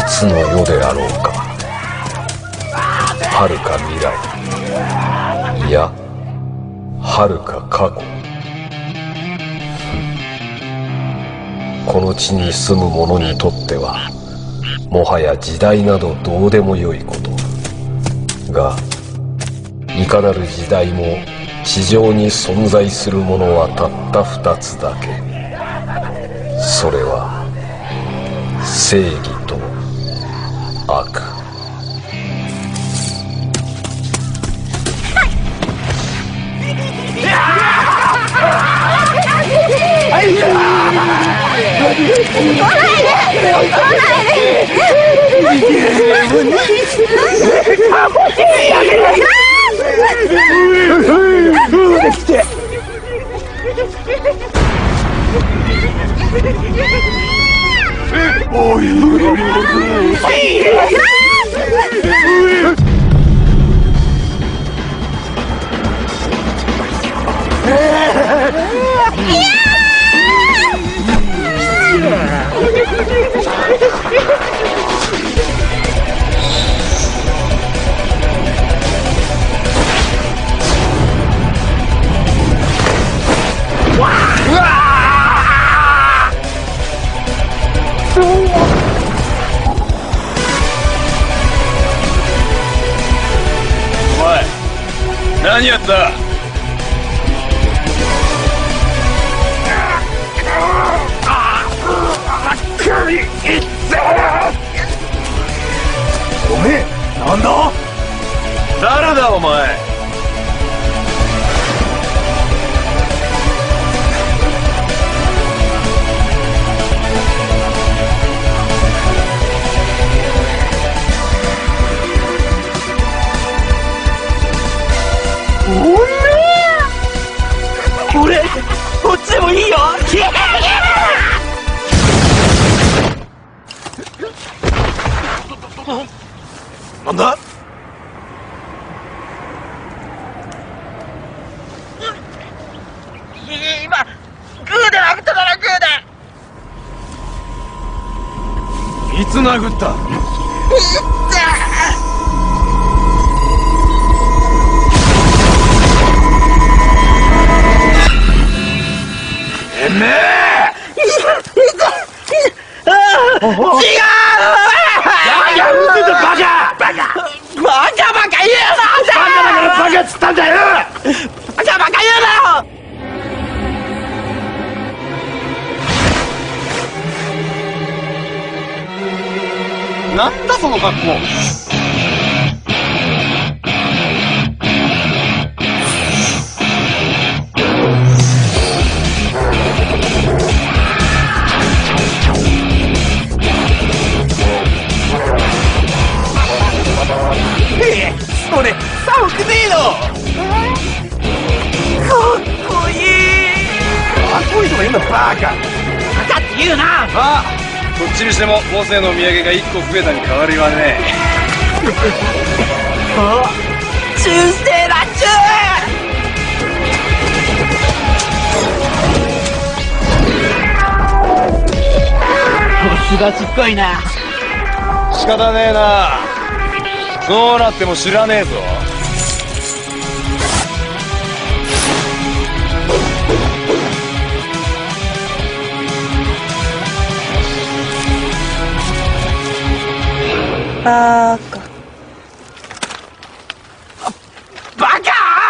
つの世であろうか。遥か未来、いや遥か過去。この地に住む者にとってはもはや時代などどうでもよいことが、いかなる時代も地上に存在するものはたった二つだけ。それは正義と悪。 何やった？ おめえなんだ？ 誰だお前？ 俺こっちでもいいよ。 なんだ？ 今グーで殴っただろ。グーで。 いつ殴った？てめえ！ 違う！ やめてバカ！ バカ言うな！ バカだからバカっつったんだよ！ バカ言うなよ！ なんだその格好。 それ寒くねえの？かっこいい。 かっこいいとか言うんだバカ。 バカって言うな。 まあどっちにしても母性の土産が1個増えたに変わりはねえ。 中世だ中。すがちっこいな。 仕方ねえな。そうなっても知らねえぞ。 バーカ。 バカ！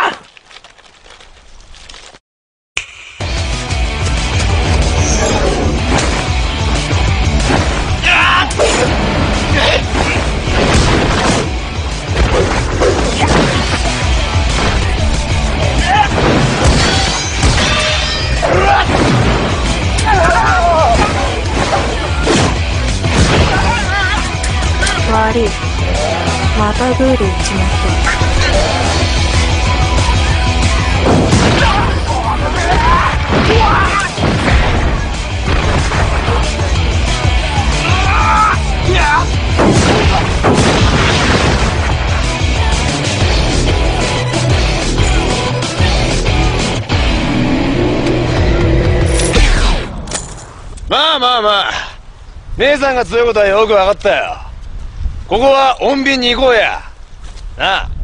悪い。またグーで打ちまったまあまあまあ、 姉さんが強いことはよく分かったよ。ここは穏便に行こうや。なあ。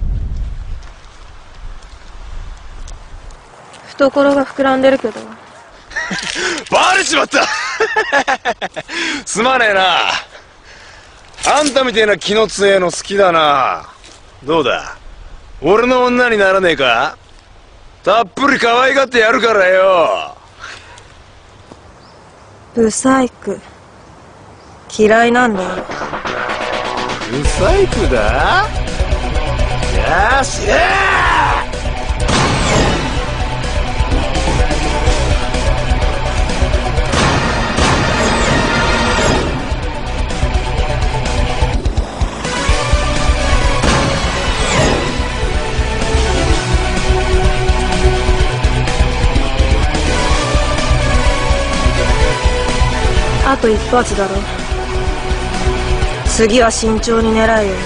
懐が膨らんでるけど。 バレちまったすまねえな。あんたみてえな気の強えの好きだな。どうだ、俺の女にならねえか。たっぷり可愛がってやるからよ。 ブサイク嫌いなんだよ。 ブサイクだ。よしあと一発だろ。次は慎重に狙えよ。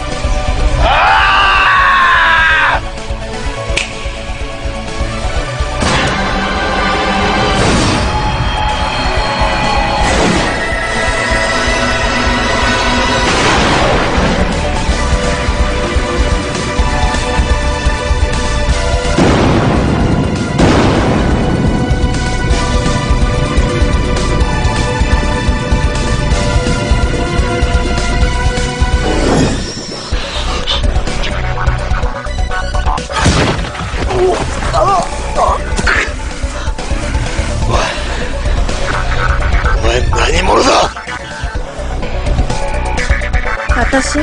私？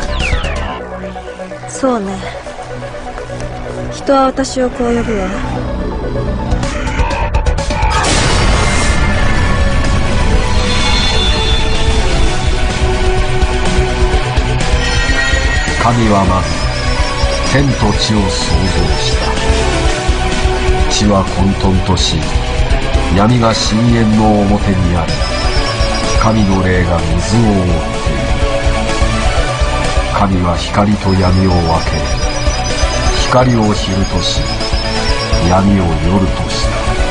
そうね。人は私をこう呼ぶわ。 神はまず天と地を創造した。地は混沌とし、闇が深淵の表にあり、神の霊が水を覆っている。神は光と闇を分け、光を昼とし、闇を夜とした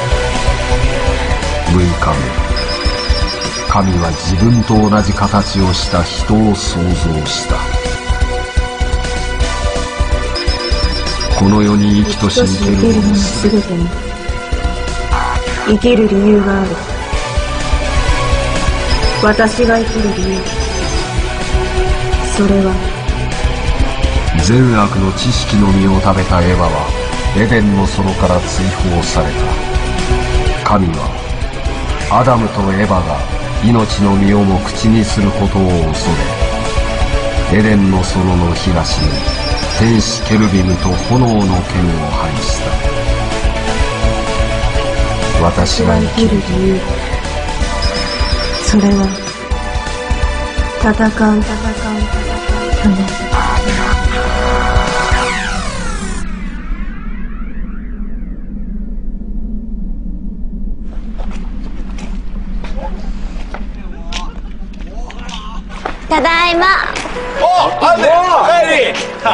。6日目、神は自分と同じ形をした人を創造した。この世に生きとし生けるものすべてに生きる理由がある。私が生きる理由、それは善悪の知識の実を食べたエヴァはエデンの園から追放された。神はアダムとエヴァが命の実をも口にすることを恐れ、エデンの園の東に天使ケルビムと炎の剣を配した。私が生きる理由、 それは戦うため。 ただいま。 お、あんね、帰り。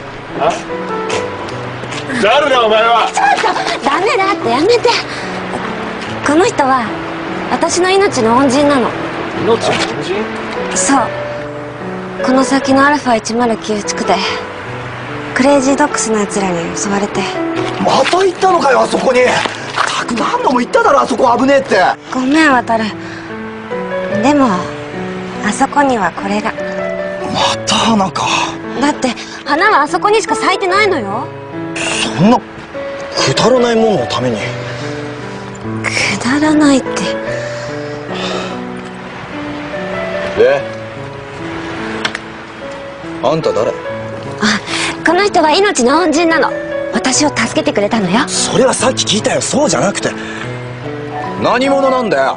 誰だお前は。 ちょっとダメだってやめて。この人は私の命の恩人なの。 命の恩人？ そう。この先のアルファ109地区でクレイジードックスのやつらに襲われて。 また行ったのかよ、あそこに。たく何度も言っただろ、あそこ危ねえって。 ごめん、渡る。でもあそこにはこれが。 また花か。 だって花はあそこにしか咲いてないのよ。 そんなくだらないもののために。 くだらないって。 で、あんた誰？ あ、この人は命の恩人なの。私を助けてくれたのよ。 それはさっき聞いたよ。そうじゃなくて何者なんだよ。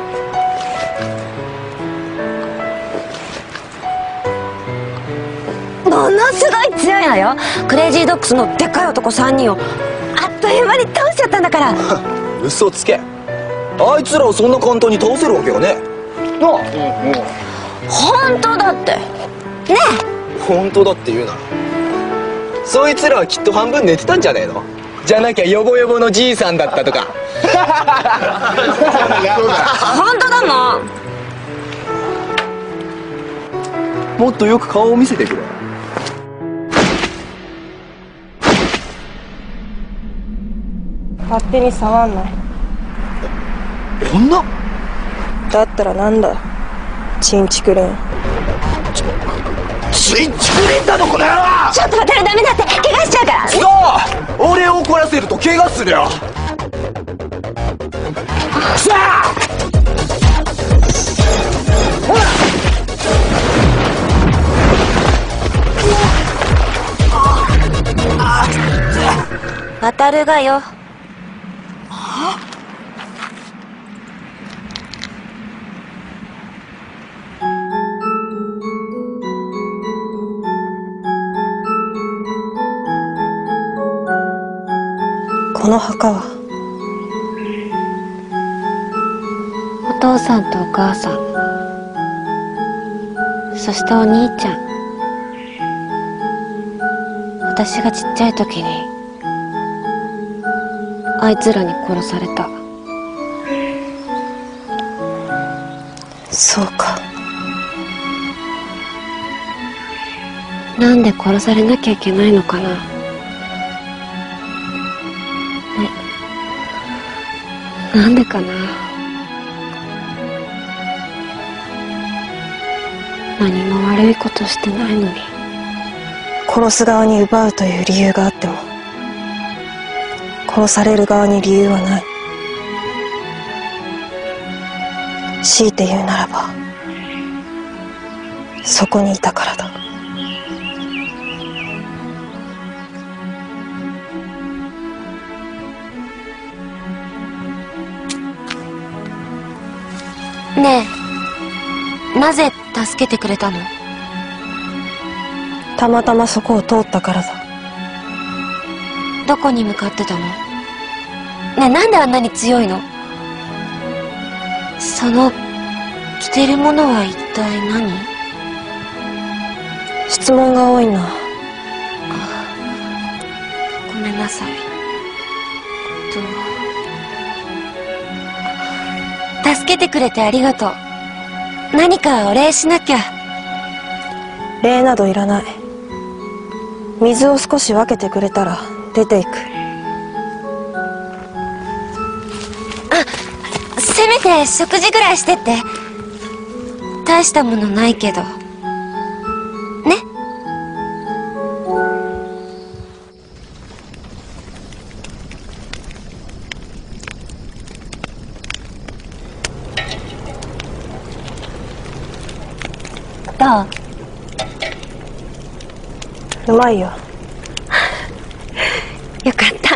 ものすごい強いのよ。クレイジードッグスのでっかい男3人をあっという間に倒しちゃったんだから。 嘘つけ。あいつらをそんな簡単に倒せるわけがねえなあ。 本当だってねえ。本当だって言うならそいつらはきっと半分寝てたんじゃねえの。じゃなきゃヨボヨボのじいさんだったとか。 本当だもん。 もっとよく顔を見せてくれ。 勝手に触んない。 女？ だったらなんだ、チンチクリン。 チンチクリンだのこの野郎！ ちょっと渡るダメだって怪我しちゃうから。 そう、俺を怒らせると怪我するよ。さあ！ 渡るがよ。 この墓はお父さんとお母さん、そしてお兄ちゃん。私がちっちゃい時にあいつらに殺された。 そうか。 なんで殺されなきゃいけないのかな。なんでかな。何も悪いことしてないのに。 殺す側に奪うという理由があっても殺される側に理由はない。強いて言うならばそこにいたからだ。 ねえ、なぜ助けてくれたの？ たまたまそこを通ったからだ。 どこに向かってたの？ねえ、なんであんなに強いの？その着てるものは一体何？ 質問が多いな。 ごめんなさい。助けてくれてありがとう。何かお礼しなきゃ。 礼などいらない。水を少し分けてくれたら出ていく。 せめて食事ぐらいしてって。大したものないけどね。どう？ うまいよ。 よかった。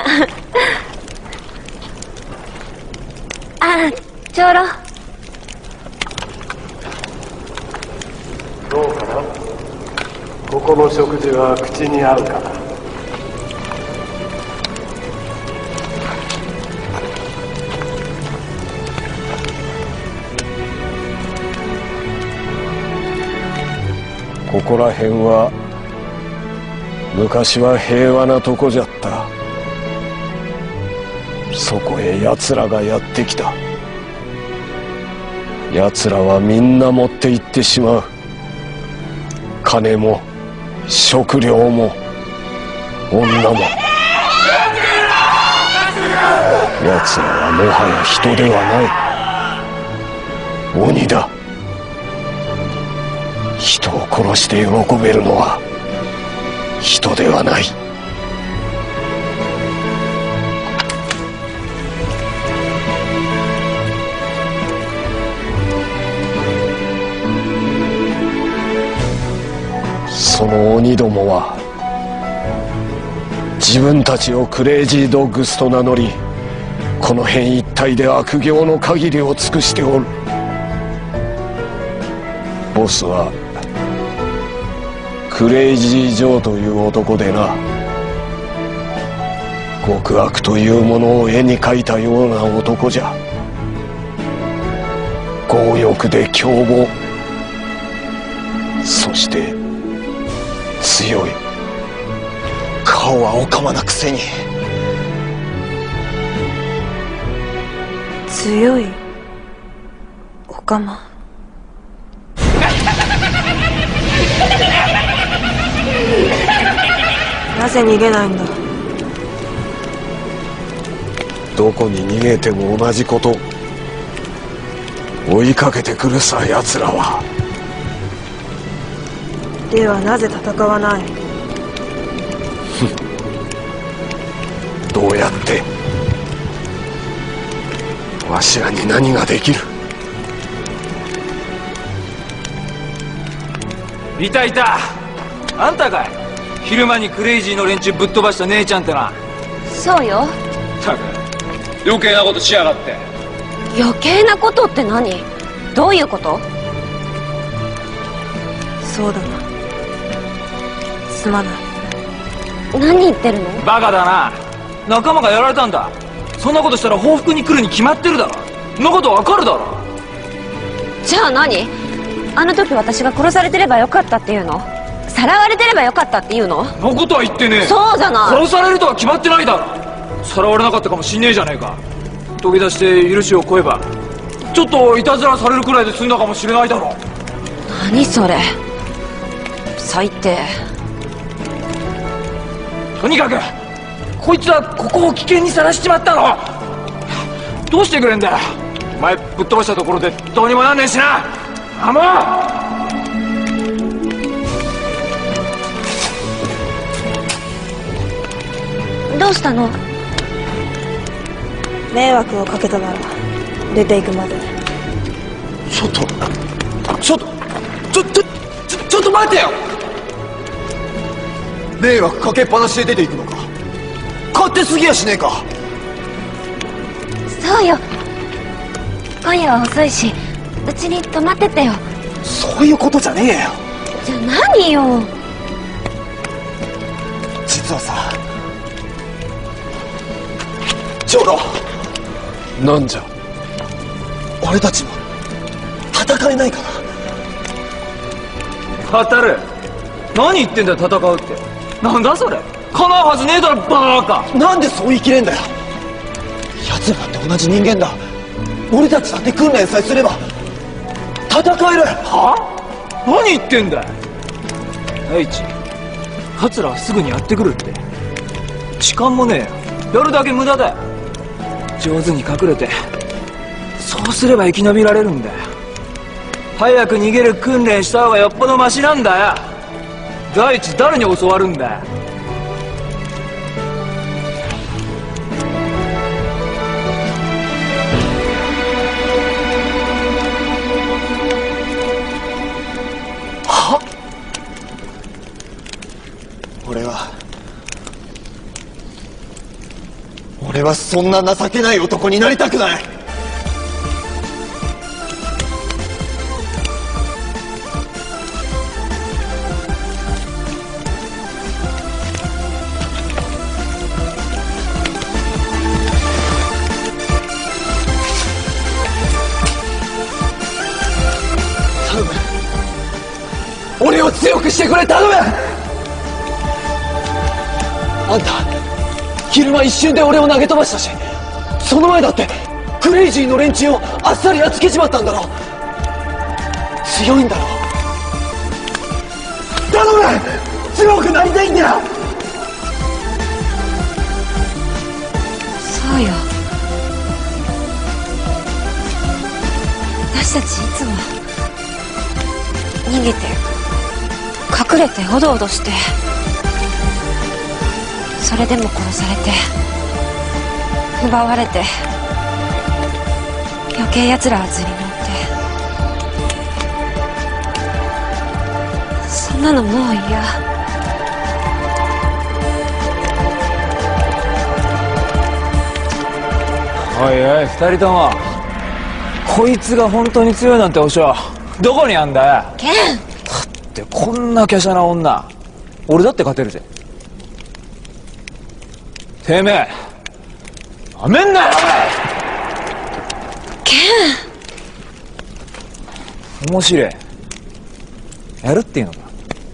あ、長老。 どうかな。ここの食事は口に合うかな。ここら辺は昔は平和なとこじゃった。そこへ奴らがやってきた。奴らはみんな持って行ってしまう。金も食料も女も。奴らはもはや人ではない。鬼だ。人を殺して喜べるのは人ではない。その鬼どもは自分たちをクレイジードッグスと名乗り、この辺一帯で悪行の限りを尽くしておる。ボスはクレイジー・ジョーという男でな、極悪というものを絵に描いたような男じゃ。強欲で凶暴、そして強い。 顔はオカマなくせに。 強いオカマ。 なぜ逃げないんだ。 どこに逃げても同じこと。追いかけてくるさ、奴らは。 ではなぜ戦わない。 どうやってわしらに何ができる。 いたいた、あんたかい。昼間にクレイジーの連中ぶっ飛ばした姉ちゃんってな。 そうよ。 たく余計なことしやがって。 余計なことって何？どういうこと？ そうだな、すまない。 何言ってるの？ バカだな。仲間がやられたんだ。そんなことしたら報復に来るに決まってるだろ。そんなことわかるだろ。 じゃあ何？あの時私が殺されてればよかったっていうの？さらわれてればよかったっていうの？ そんなことは言ってねえ。 そうじゃない。 殺されるとは決まってないだろ。さらわれなかったかもしんねえじゃねえか。飛び出して許しを請えばちょっといたずらされるくらいで済んだかもしれないだろ。 何それ、最低。 とにかくこいつはここを危険にさらしちまったの。どうしてくれんだよ。お前ぶっ飛ばしたところでどうにもなんねえしな。あ、もう。どうしたの？ 迷惑をかけたなら出ていくまで。 ちょっと待てよ。迷惑かけっぱなしで出ていくのか。勝手すぎやしねえか。 そうよ、今夜は遅いしうちに泊まってってよ。 そういうことじゃねえよ。 じゃあ何よ。 実はさ、長老。 なんじゃ。 俺たちも戦えないかな。 語る。何言ってんだよ、戦うって。なんだそれ。叶うはずねえだろ、バーカ。 なんでそう言い切れんだよ。奴らだって同じ人間だ。俺たちだって訓練さえすれば戦える。 は？何言ってんだよ。第一、奴らはすぐにやってくるって。時間もねえよ。やるだけ無駄だよ。上手に隠れて、そうすれば生き延びられるんだよ。早く逃げる訓練した方がよっぽどマシなんだよ。第一、誰に教わるんだよ。 は？俺はそんな情けない男になりたくない。頼む、俺を強くしてくれ、頼む。あんた昼間一瞬で俺を投げ飛ばしたし、その前だってクレイジーの連中をあっさりやっつけちまったんだろ。強いんだろ。頼む、強くなりたいんだよ。 そうよ、私たちいつも逃げて隠れておどおどして、それでも殺されて奪われて、余計奴らは図に乗って、そんなのもう嫌。 おいおい、二人とも、こいつが本当に強いなんて保証どこにあんだよ。 ケン、 だってこんな華奢な女、俺だって勝てるぜ。てめえなめんなよ。 ケン、 面白い。やるっていうのか。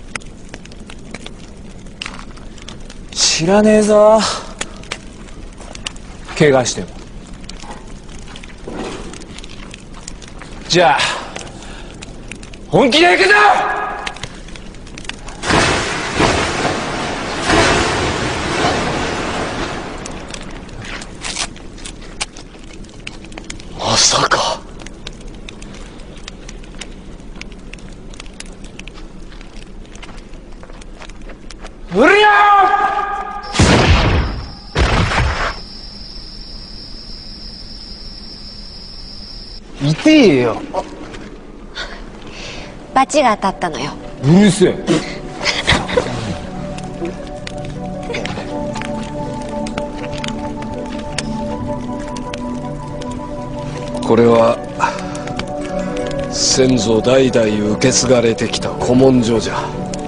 知らねえぞ、怪我しても。じゃあ本気で行くぞ。 うりゃー痛えよ。 バチが当たったのよ。 うるせえ。 これは先祖代々受け継がれてきた古文書じゃ。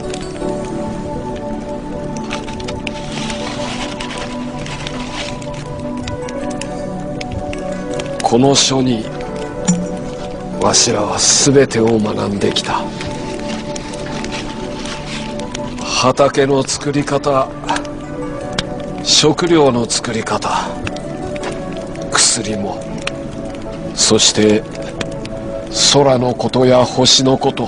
この書にわしらは全てを学んできた。畑の作り方、食料の作り方、薬も、そして空のことや星のこと、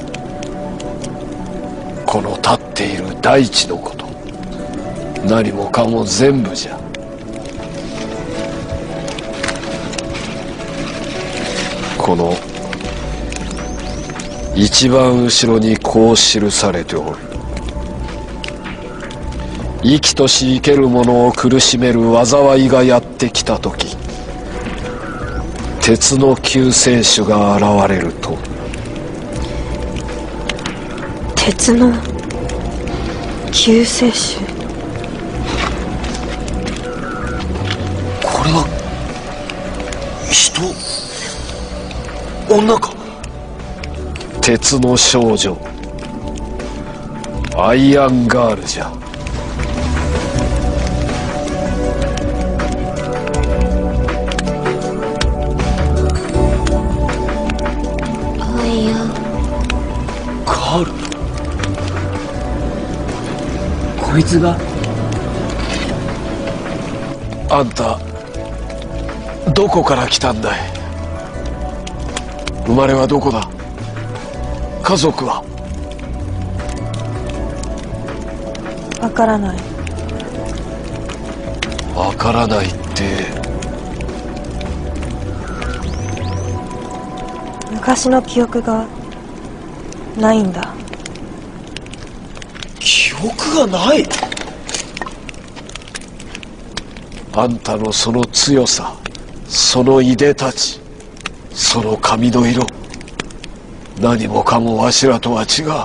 この立っている大地のこと、何もかも全部じゃ。この一番後ろにこう記されておる。生きとし生ける者を苦しめる災いがやってきた時、鉄の救世主が現れると。 鉄の救世主。 これは人、女か。 鉄の少女アイアンガールじゃ。 アイアンガール。 こいつが。 あんたどこから来たんだい。生まれはどこだ。家族は。 わからない。 わからないって。 昔の記憶がないんだ。 記憶がない。 あんたのその強さ、そのいでたち、その髪の色、何もかもわしらとは違う。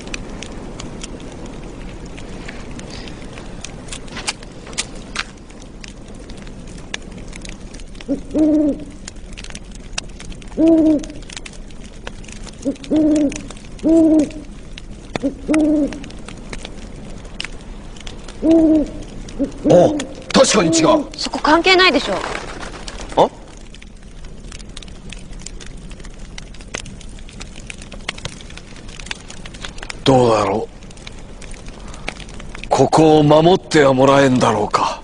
お、確かに違う。 そこ関係ないでしょ。 あ、 どうだろう。ここを守ってはもらえんだろうか。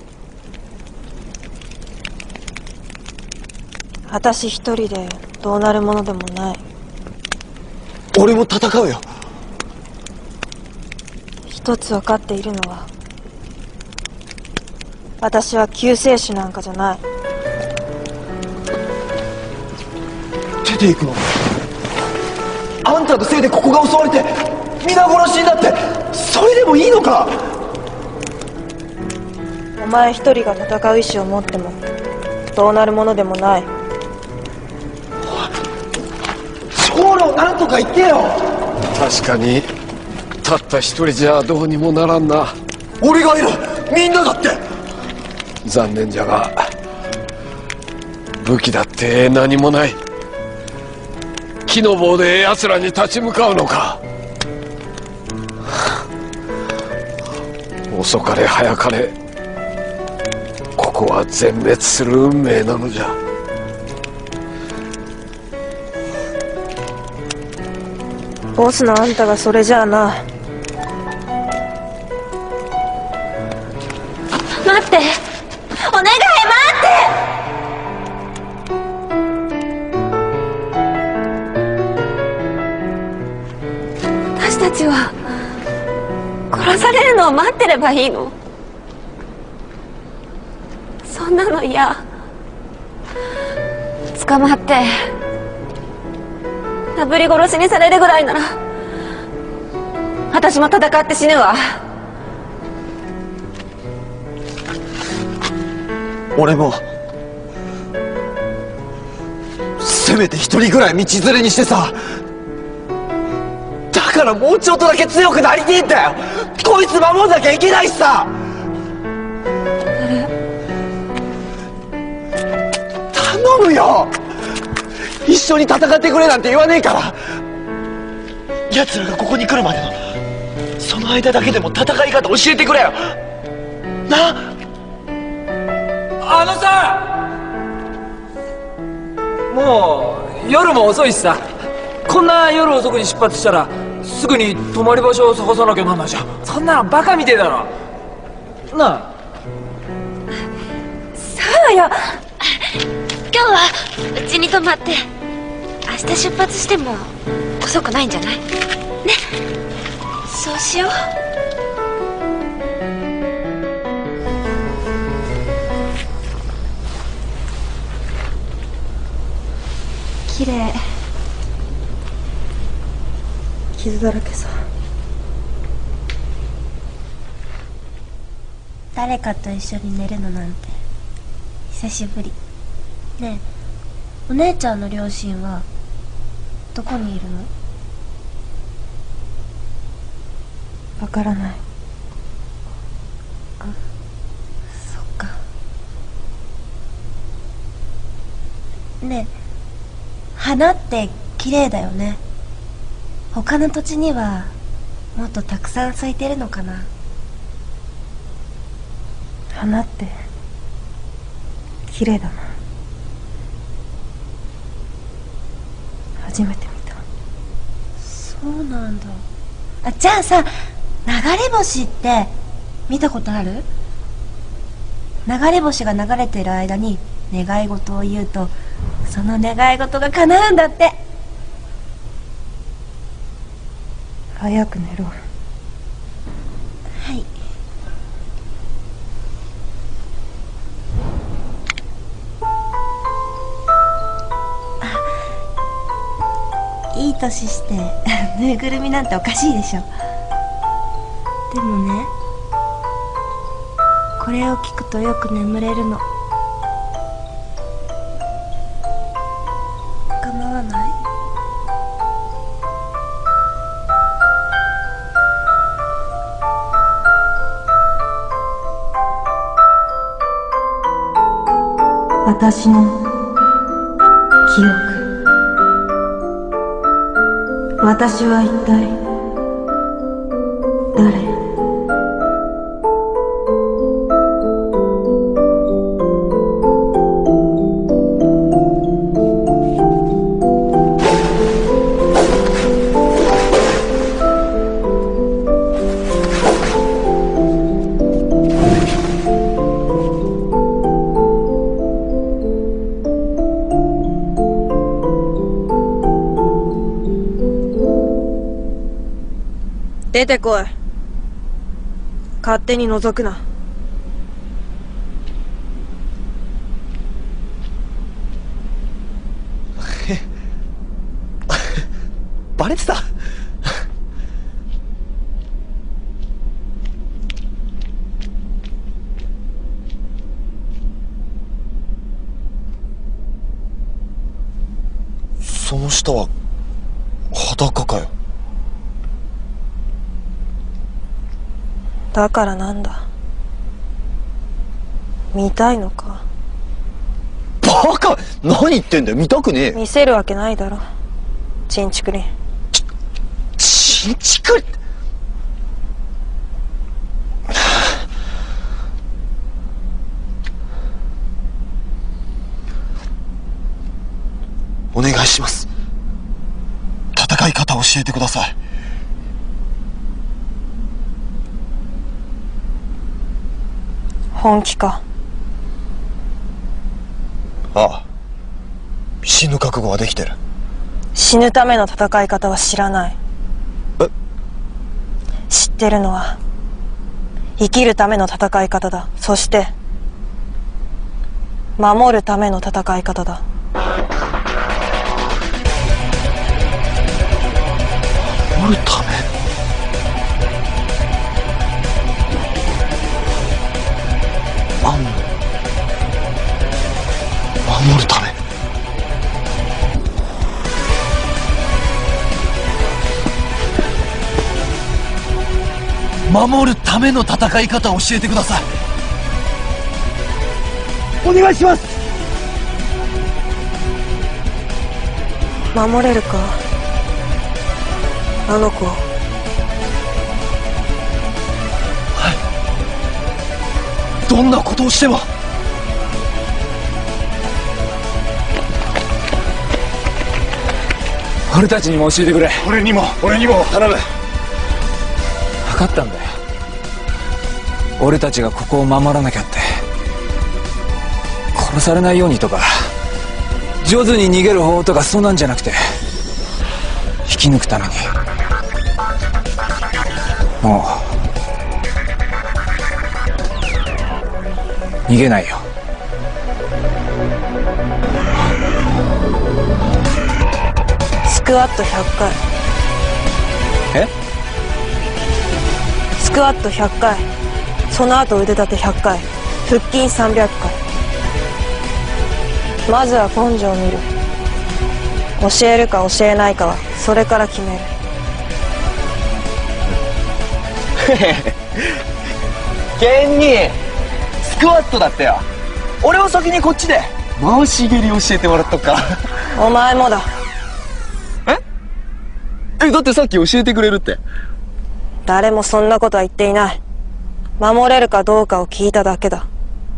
私一人でどうなるものでもない。 俺も戦うよ。 一つ分かっているのは、私は救世主なんかじゃない。 出ていくの。あんたのせいでここが襲われて皆殺しになって、それでもいいのか。 お前一人が戦う意志を持ってもどうなるものでもない。 長老、なんとか言ってよ。 確かにたった一人じゃどうにもならんな。 俺がいる。みんなだって。 残念じゃが武器だって何もない。木の棒で奴らに立ち向かうのか。遅かれ早かれここは全滅する運命なのじゃ。 ボスのあんたがそれじゃあな。 待って、お願い待って。私たちは殺されるのを待ってればいいの。そんなの嫌。捕まってなぶり殺しにされるぐらいなら私も戦って死ぬわ。 俺もせめて一人ぐらい道連れにしてさ。だからもうちょっとだけ強くなりてえんだよ。こいつ守んなきゃいけないしさ。頼むよ、一緒に戦ってくれなんて言わねえから。奴らがここに来るまでのその間だけでも戦い方教えてくれよな。 あのさ、もう夜も遅いしさ、こんな夜遅くに出発したらすぐに泊まり場所を探さなきゃなんないじゃん。そんなのバカみてえだろなあ。 そうよ、今日はうちに泊まって明日出発しても遅くないんじゃないね。そうしよう。綺麗。傷だらけさ。誰かと一緒に寝るのなんて久しぶりね。え、お姉ちゃんの両親はどこにいるの？わからない。あ、そっか。ねえ、花って綺麗だよね。他の土地にはもっとたくさん咲いてるのかな。花って綺麗だな。初めて見た。そうなんだ。あ、じゃあさ、流れ星って見たことある？流れ星が流れてる間に願い事を言うと、その願い事が叶うんだって。早く寝ろ。はい。いい年してぬいぐるみなんておかしいでしょ。でもね、これを聞くとよく眠れるの。構わない？私の記憶。私は一体誰？出てこい。勝手に覗くな。 バレてた。その下は裸かよ。 だからなんだ。見たいのか。 バカ！何言ってんだよ。見たくねえ。 見せるわけないだろ、チンチクリン。 チンチクリン。お願いします。戦い方を教えてください。 本気か？ ああ、死ぬ覚悟はできてる。 死ぬための戦い方は知らない。 え？ 知ってるのは生きるための戦い方だ。そして守るための戦い方だ。 守るため？あんの守るための戦い方を教えてください。お願いします。 守れるか、あの子。 はい、どんなことをしても。 俺たちにも教えてくれ。 俺にも頼む。 分かったんだよ。俺たちがここを守らなきゃって。殺されないようにとか上手に逃げる方法とかそんなんじゃなくて、生き抜くためにもう逃げないよ。 スクワット100回。 え？ スクワット100回、その後腕立て100回、腹筋300回。まずは根性を見る。教えるか教えないかはそれから決める。 ケンにスクワットだってよ。俺は先にこっちで回し蹴り教えてもらっとくか。 お前もだ。 だってさっき教えてくれるって。 誰もそんなことは言っていない。守れるかどうかを聞いただけだ。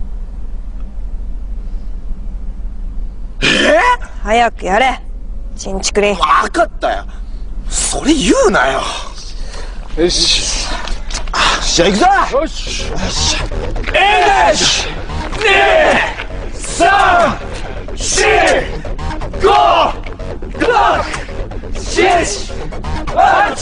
早くやれ、チンチクリン。 分かったよ。それ言うなよ。よし。じゃあ行くぞ。よし。よし。1、2、3、4、5、6、7、8、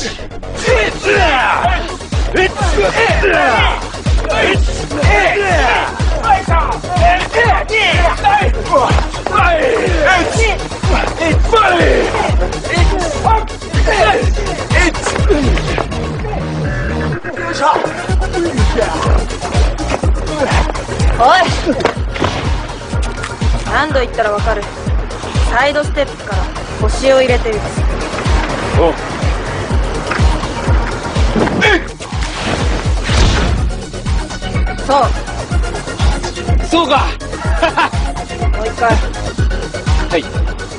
おい、何度言ったらわかる。サイドステップから腰を入れて打つ。 そうか。 もう一回。 はい。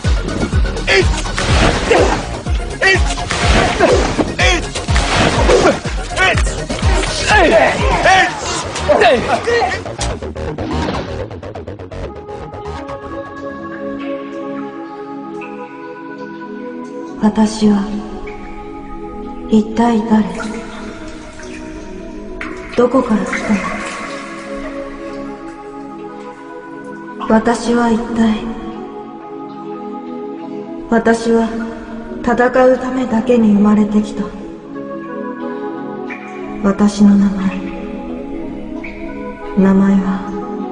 私は一体誰？どこから来たの？私は一体、私は戦うためだけに生まれてきた。私の名前は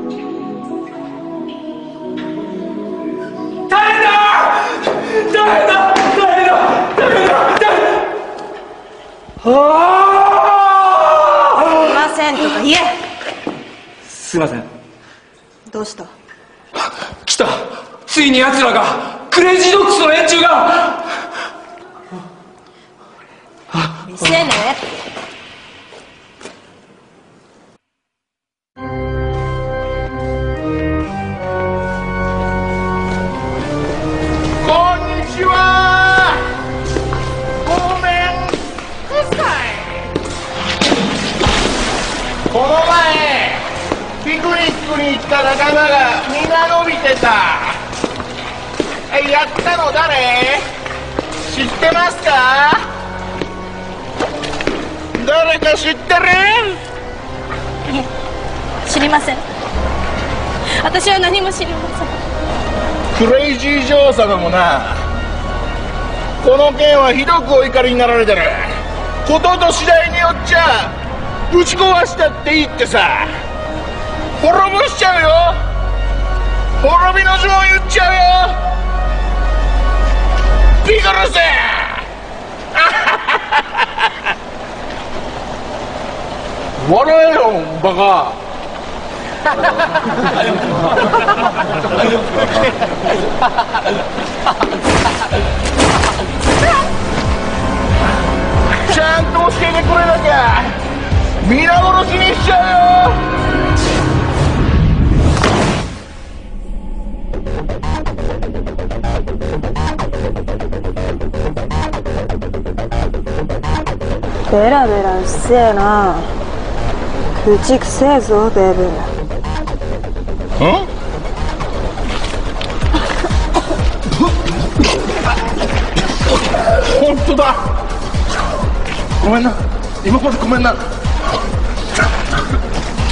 いませんとか言え。 すいません。 どうした？ 来た。ついに奴らが、クレイジードッグスの連中が。 見せねえ。 こんにちは。ごめんなさい。この前ピクニックに行った仲間がみんな伸びてた。やったの誰？知ってますか？誰か知ってる？ いえ、知りません。私は何も知りません。 クレイジー女王様もな、この件はひどくお怒りになられてる。ことと次第によっちゃぶち壊したっていいってさ。滅ぼしちゃうよ。滅びの呪文言っちゃうよ。ピクルス笑えよバカ。ちゃんと教えてくれなきゃ皆殺しにしちゃうよ。 ベラベラうっせえな。口くせえぞデブ。 本当だ。ごめんな、今までごめんな。っておい、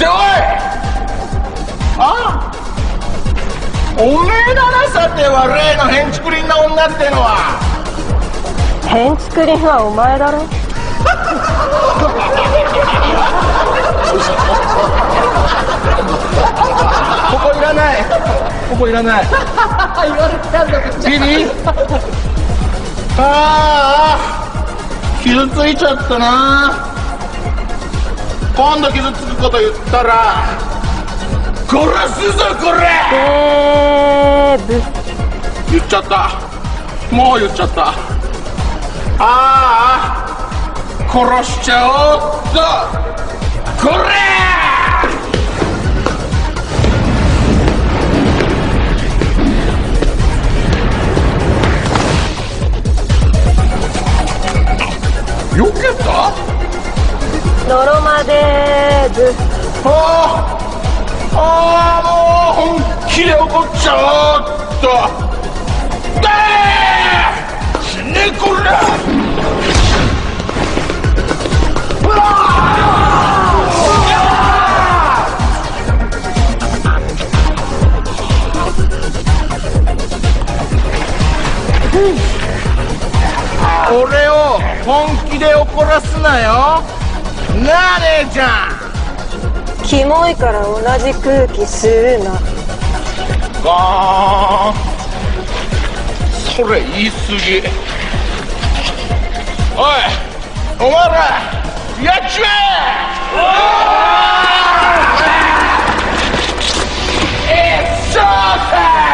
ああ、おめえだな、さては例の変竹林な女ってのは。 変竹林はお前だろ。 ここいらない、ここいらない。言われたんだけど。ビビああ、傷ついちゃったな。今度傷つくこと言ったら殺すぞこれ。 デブ。 言っちゃった、もう言っちゃった。ああ、殺しちゃおうっと。これよけた？ ノロマデブ。 ああ、もう本気で怒っちゃおうっと。死ねこら。俺を本気で怒らすなよなあ姉ちゃん。 キモいから同じ空気吸うな。 ガーン、それ言い過ぎ。おい、お前らやっちまえ。It's showtime!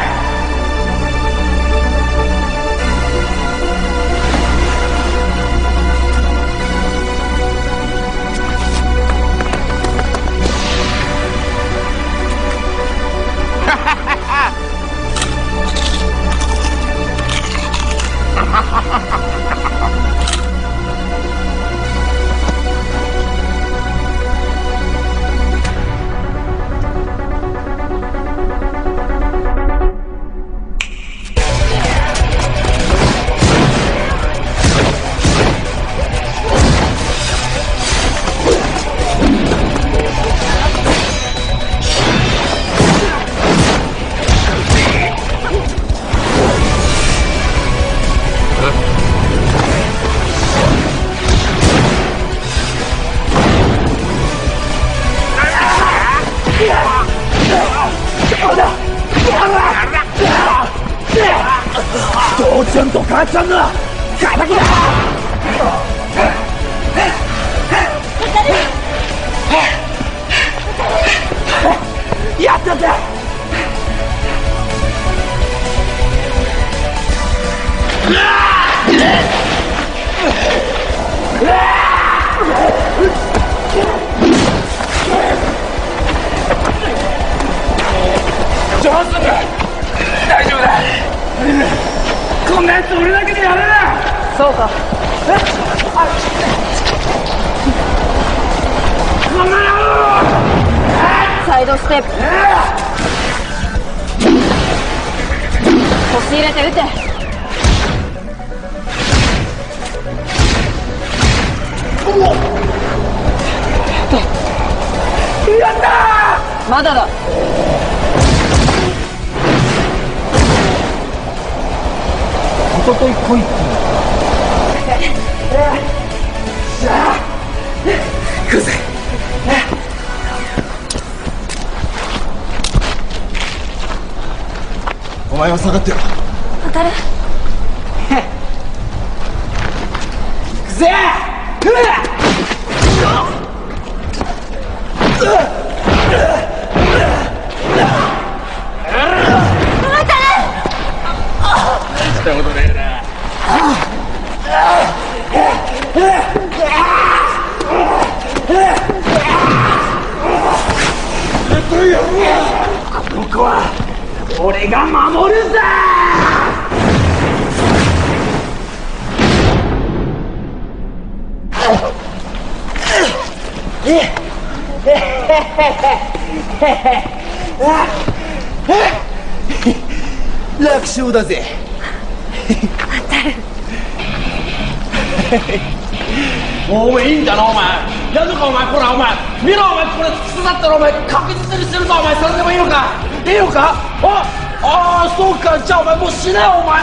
父ちゃんと母ちゃんの敵だ。やったぜ。どうすんだ。大丈夫だ。こんなやつ俺だけでやれな。 そうか。 こんな野郎。 サイドステップ。腰入れて撃て。 やったー。 まだだ。 おととい来いって。 さあ行くぜ。お前は下がってろ。 当たる。 行くぜ。したことねえな。 俺が守るぜ。 楽勝だぜ。 お前いいんだろお前。やるかお前。ほらお前見ろお前、これ筒だったらお前確実にするぞお前。それでもいいのか。いいのか。ああそうか。じゃあお前もう死ねよお前。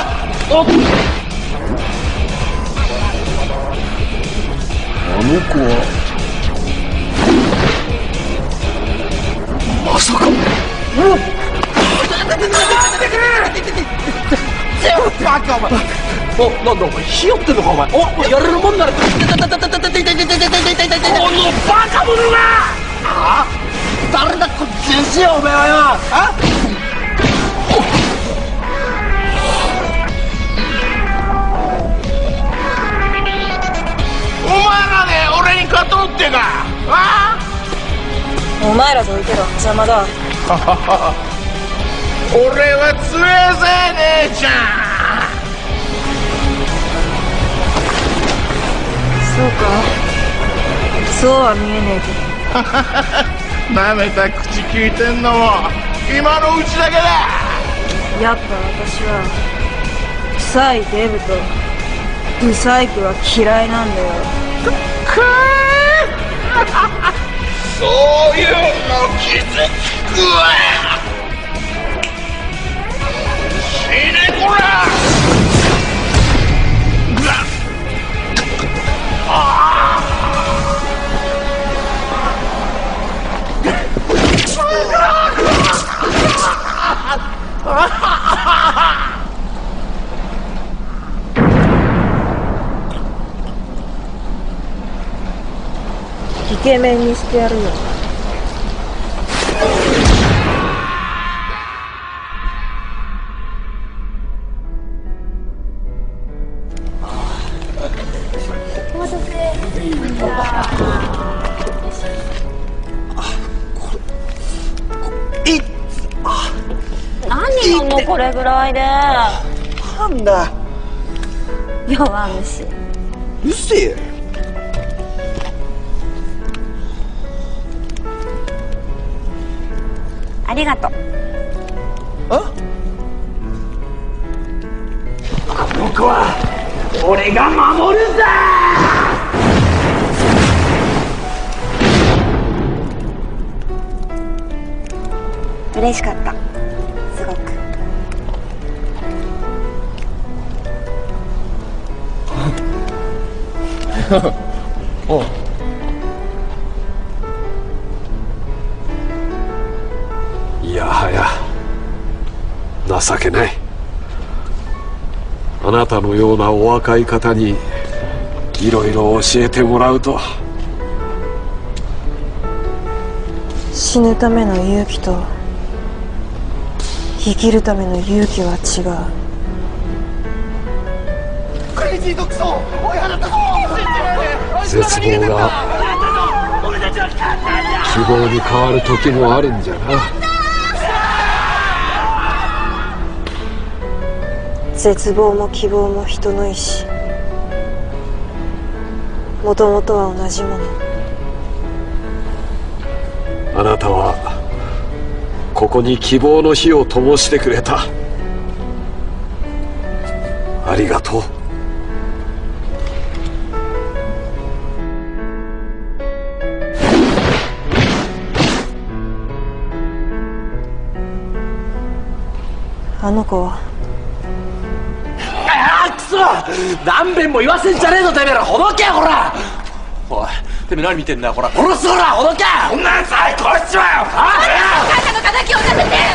あの子はまさか。 バカお前。なんだお前ひよってんのかお前。やれるもんなら。このバカ者が。誰だこっちにしよお前はよ。お前らね俺に勝とうってか。 お前らどいてろ、邪魔だ。 俺は強えぜ姉ちゃん。 そうか、そうは見えねえけなめた口聞いてんのも今のうちだけだ。 ど、やっぱ私は臭いデブとブサイクは嫌いなんだよ。 そういうの傷つくわ。死ねこら。 イケメンにしてやるよ。 お待たせ。何よもうこれぐらいで。 なんだ弱虫。 うっせえ。 ありがとう。 この子は俺が守るぜ。 嬉しかった、すごく。 おう。いやはや情けない。あなたのようなお若い方にいろいろ教えてもらうと。 死ぬための勇気と生きるための勇気は違う。 クレイジードクソ追い払ったぞ。 絶望が希望に変わる時もあるんじゃな。 絶望も希望も人の意志、もともとは同じもの。 あなたはここに希望の火を灯してくれた。ありがとう。 あの子はくそ、何遍も言わせんじゃねえぞてめえら。ほどけほら。おいてめえ何見てんだよ。ほら殺すほら。ほどけ。こんなやつ殺しちまえよ。 母さんの敵を立てて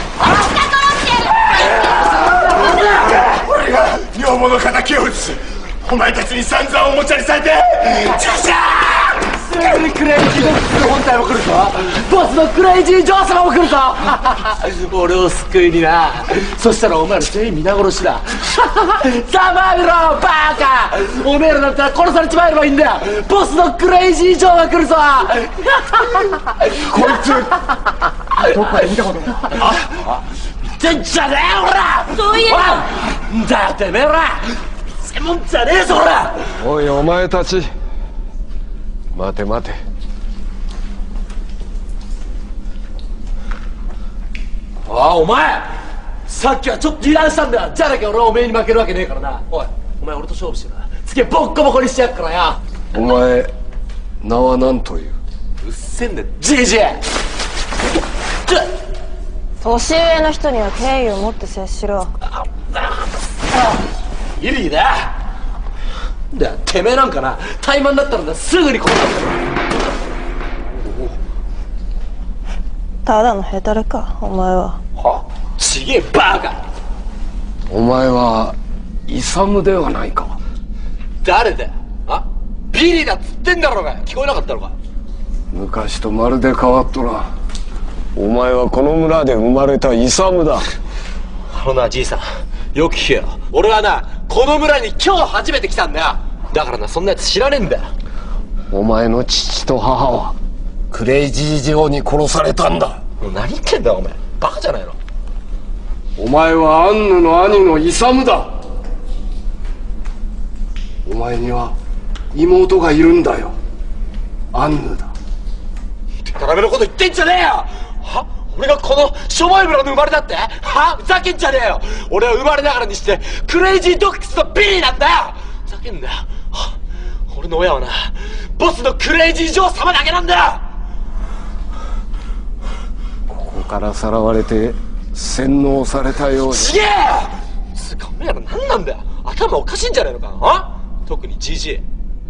俺が女房の敵を討つ。お前たちに散々おもちゃにされてチャシャー。クレイジードッグ本体も来るぞ。ボスのクレイジージョー様も来るぞ。俺を救いにな。そしたらお前ら全員皆殺しだ。ざまみろバカ。おめえらだったら殺されちまえばいいんだよ。ボスのクレイジージョーが来るぞ。こいつどっかで見たこと。 ってんじゃねえよ、ほら。 そういえばなんだよてめえら、見せもんじゃねえぞ、ほら。 おいお前たち、待て待て。 お前さっきはちょっと油断したんだよ。じゃなきゃ俺はおめえに負けるわけねえからな。おい、お前俺と勝負してるな。次はボッコボコにしてやっからよ。 お前名は何という？ うっせんだよ、じいじい。 年上の人には敬意を持って接しろ。 イリーだ。だよてめえなんかな、怠慢だったらすぐにこうなる。 ただのヘタレか、お前は。 ちげえバカ。 お前はイサムではないか。 誰だよ。ビリーだっつってんだろうが。聞こえなかったのか。 昔とまるで変わっとら。お前はこの村で生まれたイサムだ。 なじいさん、よく聞けよ。俺はな、この村に今日初めて来たんだよ。だからな、そんなやつ知らねえんだよ。 お前の父と母はクレイジー女王に殺されたんだ。 もう何言ってんだお前、バカじゃないの。 お前はアンヌの兄のイサムだ。お前には妹がいるんだよ。アンヌだ。 でたらめのこと言ってんじゃねえよ。俺がこのしょぼい村の生まれだって？ふざけんじゃねえよ。俺は生まれながらにしてクレイジードッグスのビリーなんだよ。ふざけんなよ。俺の親はな、ボスのクレイジー女王様だけなんだよ。 ここからさらわれて洗脳されたように。 ちげえよ。つうかおめえら何なんだよ。頭おかしいんじゃねえのか。特にじじい。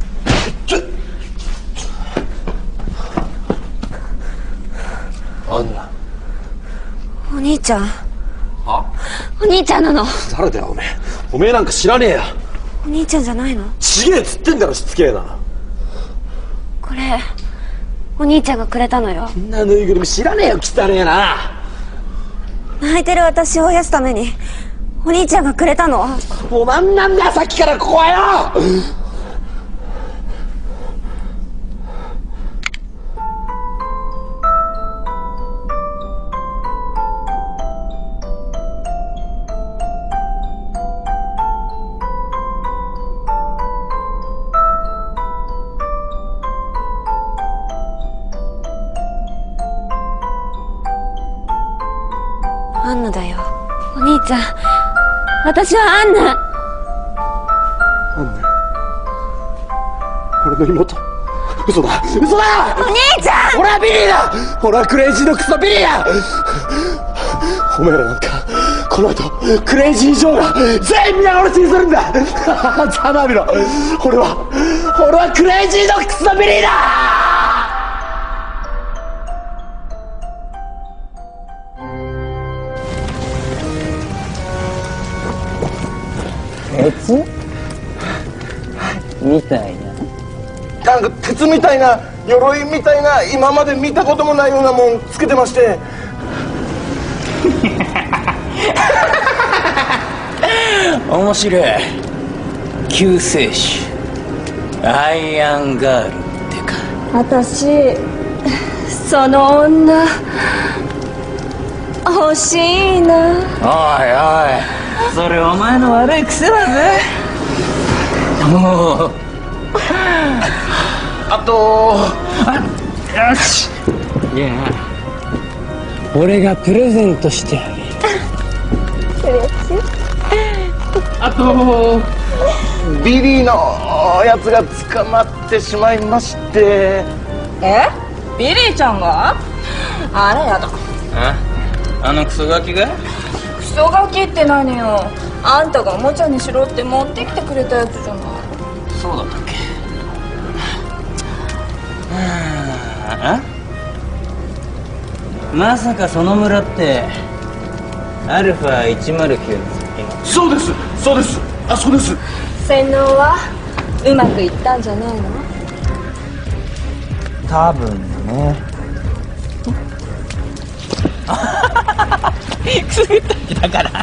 アンナ。 お兄ちゃん。お兄ちゃんなの。 誰だよおめえ。おめえなんか知らねえよ。 お兄ちゃんじゃないの？ ちげえっつってんだろ、しつけえな。 これお兄ちゃんがくれたのよ。 こんなぬいぐるみ知らねえよ、汚ねえな。 泣いてる私を癒すためにお兄ちゃんがくれたの。 もうなんなんだよ、さっきからここはよ。 アンヌだよ。お兄ちゃん、私はアンヌ。 アンヌ、俺の妹。嘘だ、嘘だ。 お兄ちゃん。 俺はビリーだ。俺はクレイジーのクソビリーだ。お前らなんかこの後クレイジー女王が全員皆殺しにするんだ。ざまみろ。俺はクレイジーのクソビリーだ。 鉄みたいな。 なんか鉄みたいな、鎧みたいな、今まで見たこともないようなもんつけてまして。 面白い。救世主アイアンガールってか。 私その女欲しいな。 おいおい、それお前の悪い癖だぜ。もうあとよし、いや俺がプレゼントしてあげる。 あとビリーのやつが捕まってしまいまして。 ビリーちゃんが？あれやだ。 あのクソガキが？ クソガキって何よ。あんたがおもちゃにしろって持ってきてくれたやつじゃない。 そうだったっけ。まさかその村ってアルファ109の先の？ そうです、そうです、あそこです。 洗脳はうまくいったんじゃないの？ 多分ね。くすぐったきだから。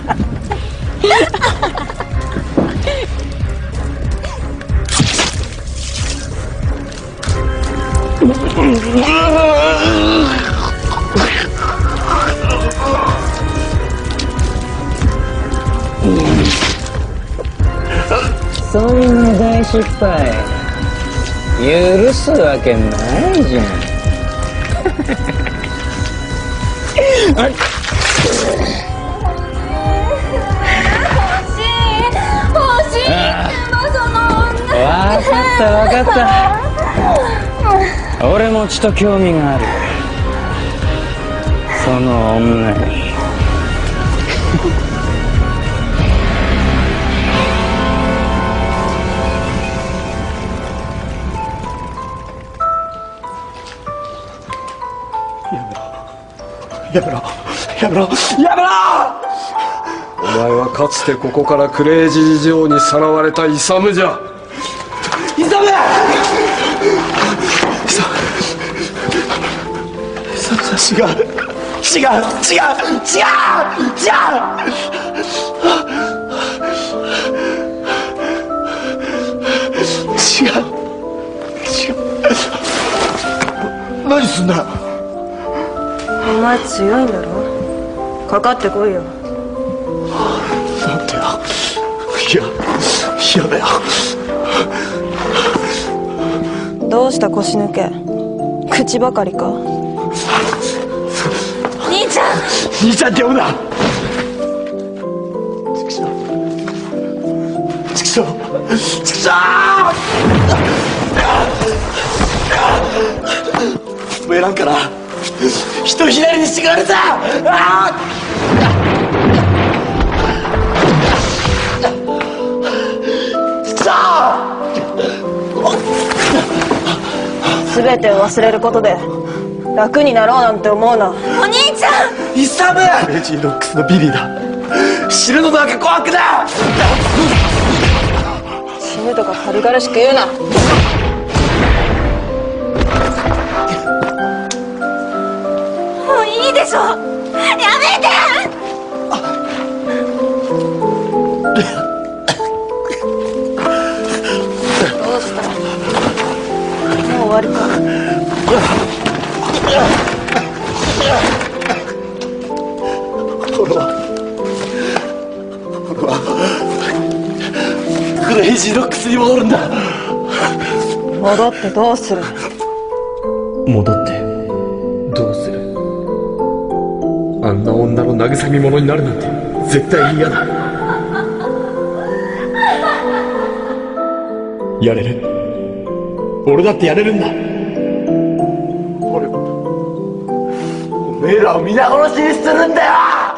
失敗許すわけないじゃん。 欲しいその女。 わかった俺もちと興味があるその女に。 やめろお前はかつてここからクレイジー城にさらわれたイサムじゃ。 イサム違う何すんだよ。 お前強いんだろ。かかってこいよ。 なんでよ。嫌だよ。 どうした腰抜け、口ばかりか。 兄ちゃん兄ちゃんって呼ぶな。ちくしょうもうやらんからひとひねりにしてくれるさ。 全てを忘れることで楽になろうなんて思うな。 お兄ちゃんイサムレジーロックスのビリーだ。死ぬのだけ怖くだ。 死ぬとか軽々しく言うな。 もういいでしょ。やめて。 どうしたもう終わりか。 俺はクレイジーロックスに戻るんだ。 戻ってどうする。 戻ってどうする。あんな女の慰み者になるなんて絶対に嫌だ。やれる。俺だってやれるんだ。 俺おめえらを皆殺しにするんだよ。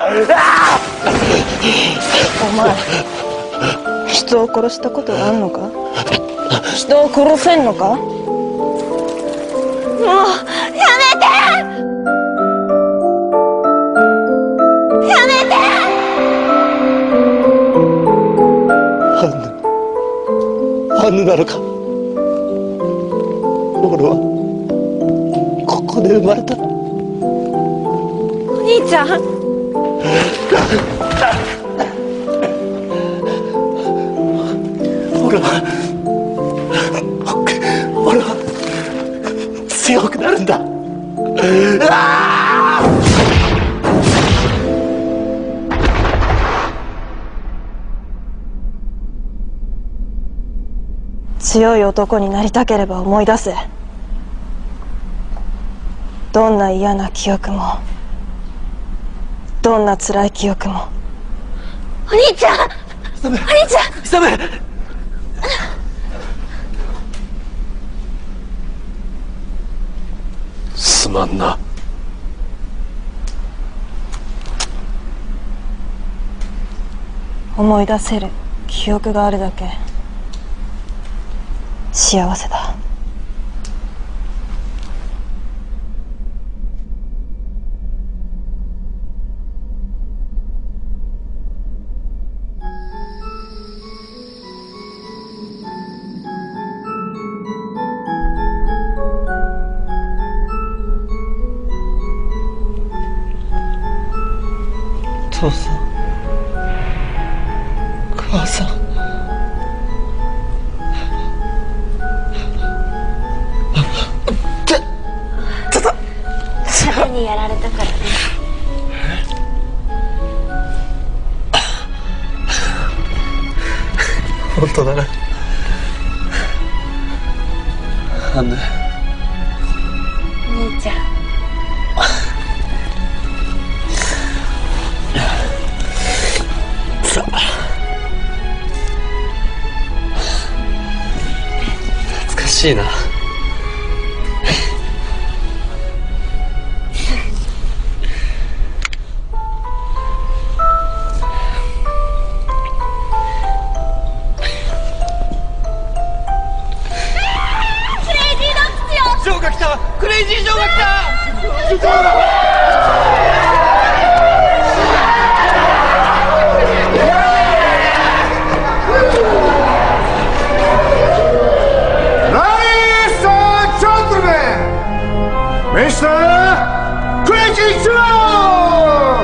お前人を殺したことがあんのか。人を殺せんのか。 もうやめて。 ハンヌなのか。俺はここで生まれた。 お兄ちゃん俺は強くなるんだ。 強い男になりたければ思い出せ。どんな嫌な記憶もどんな辛い記憶も。 お兄ちゃんお兄ちゃんイサムすまんな。 思い出せる記憶があるだけ幸せだ。 父さん母さんシャベにやられたからね。 本当だな。 なんで？ 兄ちゃん。 さあ、懐かしいな。 クレイジージョーが来た。 Ladies and gentlemen, Mr. Crazy Joe!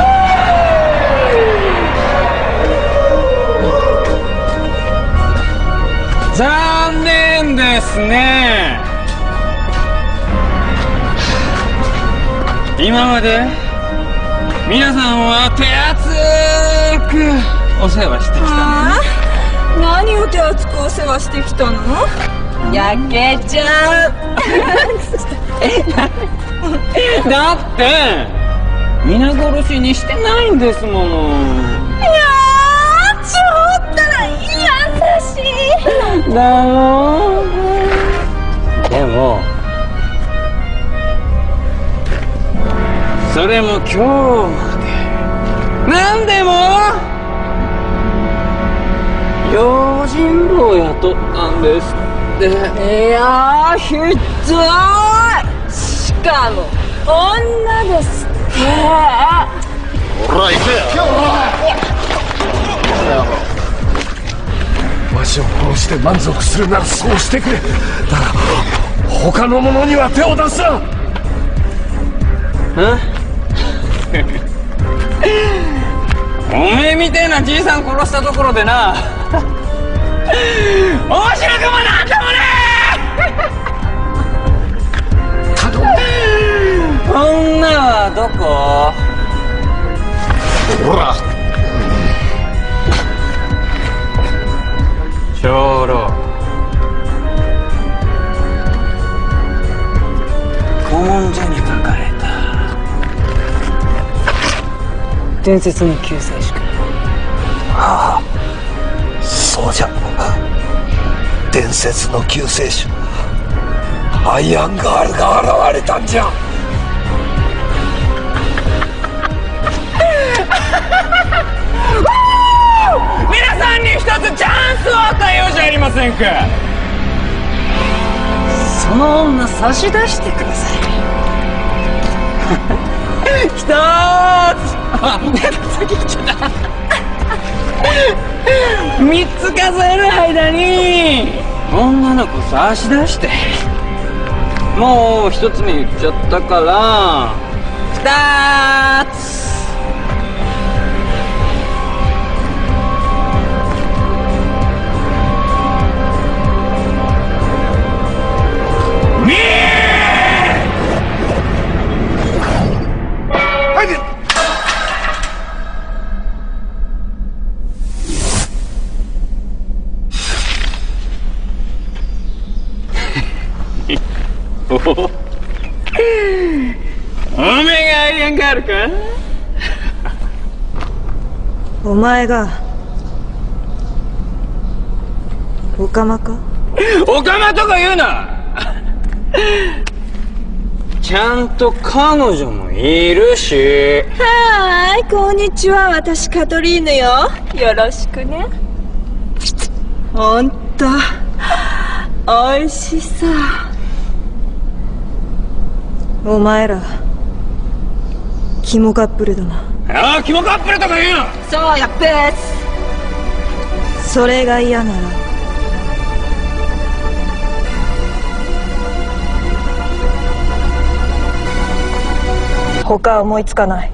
残念ですね。今まで皆さんは手厚くお世話してきたね。 何を手厚くお世話してきたの？焼けちゃう。 だって皆殺しにしてないんですもの。 いやー、ちょったら優しいだろう。でもそれも今日まで何でも用心棒を雇ったんですって。 いやー、ひどい。しかも女ですって。 ほら行けよ。 わしを殺して満足するならそうしてくれ。だが他の者には手を出すな。 おめえみてえなじいさん殺したところでな面白くもなんともねえ。 頼む。 女はどこ？ ほら長老、古文書に書かれた伝説の救世主か。 ああ、そうじゃ。伝説の救世主アイアンガールが現れたんじゃ。 皆さんに一つチャンスを与えようじゃありませんか。その女差し出してください。一つ。あ、先行っちゃった。三つ数える間に女の子差し出して。もう一つ目言っちゃったから二つ。おめえがアイアンガールか？ お前がオカマか？ オカマとか言うな。ちゃんと彼女もいるし。 はーい、こんにちは。私カトリーヌよ。よろしくね。ほんとおいしそう。お前らキモカップルだな。 ああ、キモカップルとか言うな。 そうやっべー。それが嫌なら他思いつかない。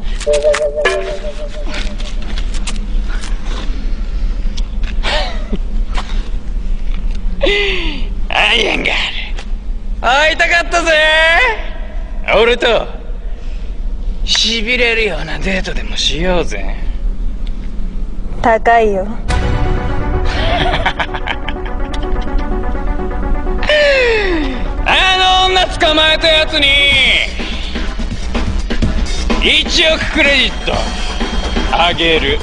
アイアンガール会いたかったぜ。俺としびれるようなデートでもしようぜ。 高いよ。 あの女捕まえたやつに1億クレジットあげる。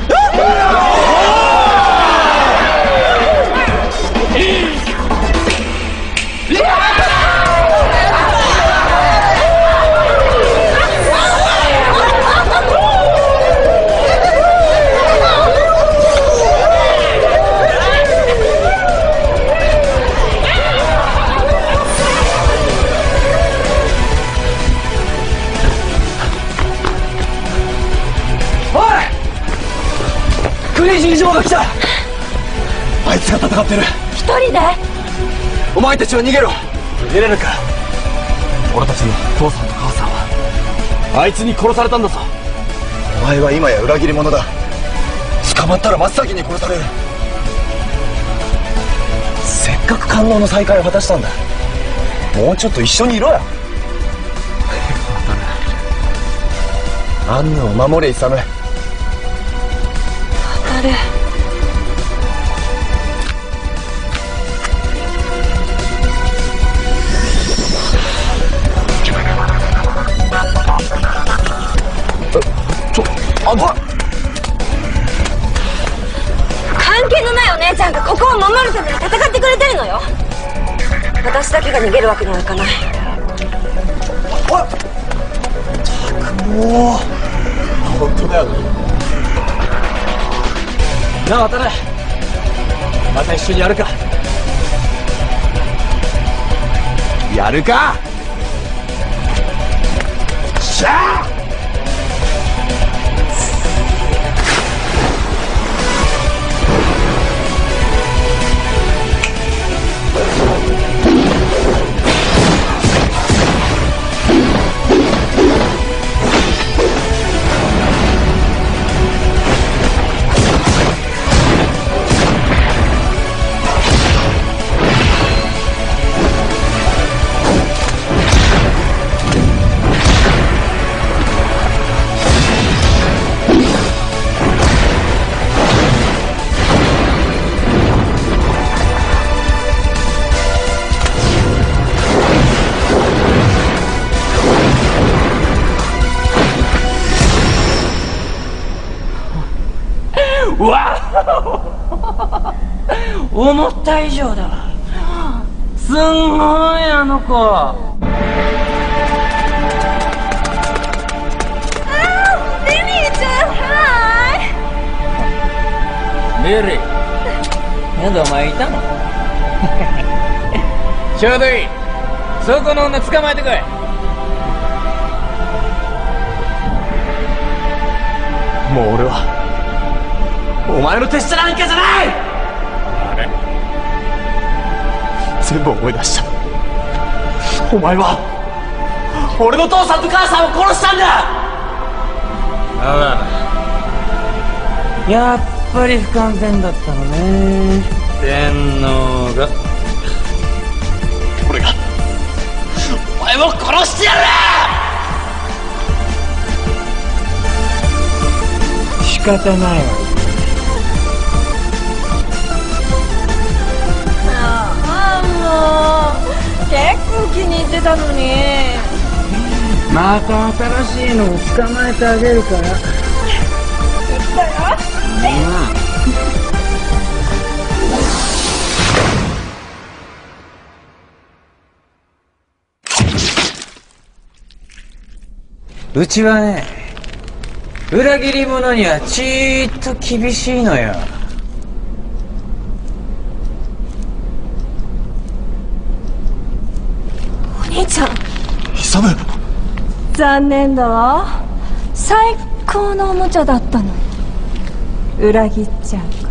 クレイジー城が来た。あいつが戦ってる。 一人で？ お前たちは逃げろ。逃げれるか。俺たちの父さんと母さんはあいつに殺されたんだぞ。お前は今や裏切り者だ。捕まったら真っ先に殺される。せっかく官能の再会を果たしたんだ。もうちょっと一緒にいろよ。アンヌを守れ、イサム。 誰？関係のないお姉ちゃんがここを守るために戦ってくれてるのよ。私だけが逃げるわけにはいかない。 もう本当だよなあ。渡れ、また一緒にやるか。やるか。しゃあ。 思った以上だわ。すんごいあの子。 リリーちゃん、ハリリー、なんでお前いたの？ちょうどいい。そこの女捕まえてこい。 もう俺はお前の手下なんかじゃない。全部思い出した。お前は俺の父さんと母さんを殺したんだ。 やっぱり不完全だったのね、天皇が。 俺がお前を殺してやる。 仕方ないわ。 結構気に入ってたのに。 また新しいのを捕まえてあげるから。うちはね、裏切り者にはちーっと厳しいのよ。 お兄ちゃん。 イサム。 残念だわ。最高のおもちゃだったのに裏切っちゃうから。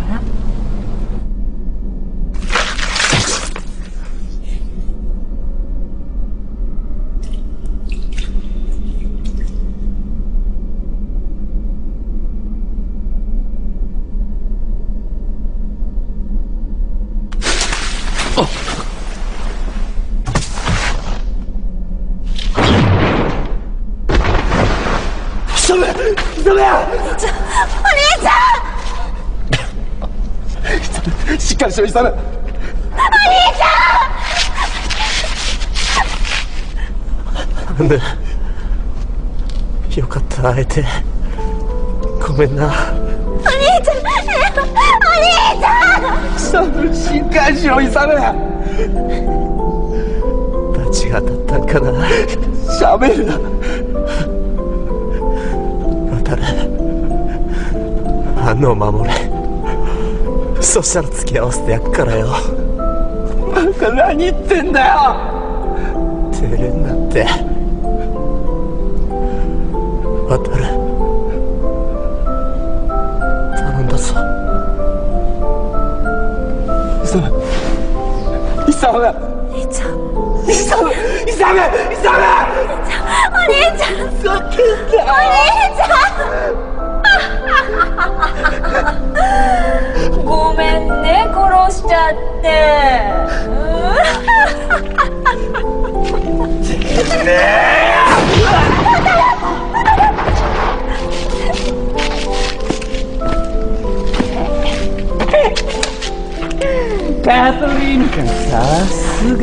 しっかりしろ、イサム。 お兄ちゃん。 ね、よかった会えてごめんな。 お兄ちゃん、お兄ちゃん。 新刊しろ勇め。罰が当たったんかな。喋るな。渡る、あの守れ。そしたら付き合わせてやっからよ。バカ、何言ってんだよ。照れんなって。渡る、頼んだぞ。勇兄ちゃん、勇お兄ちゃん、ふざけんな。お兄ちゃんごめんね、殺しちゃってねカトリーヌ君、さすが。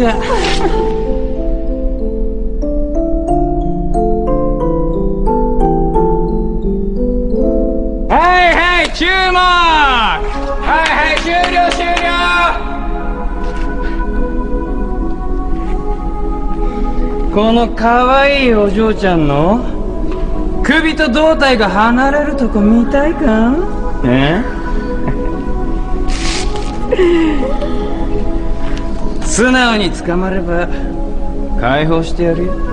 はいはい、注目。はいはい、終了終了。このかわいいお嬢ちゃんの首と胴体が離れるとこ見たいか？素直に捕まれば解放してやるよ。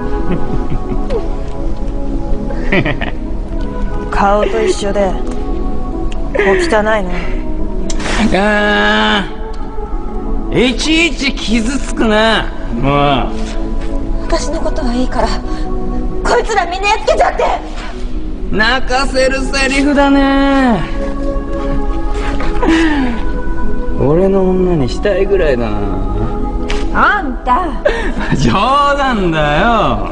顔と一緒でお汚いね。 いちいち傷つくな。もう私のことはいいから、こいつらみんなやっつけちゃって。 泣かせるセリフだね。俺の女にしたいぐらいだな。 あんた冗談だよ。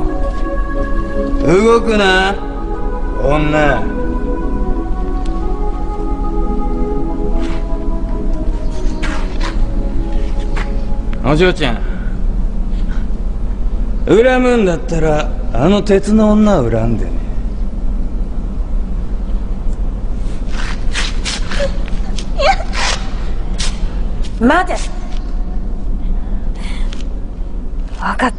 動くな女。お嬢ちゃん、恨むんだったらあの鉄の女を恨んでね。 待て。分かった。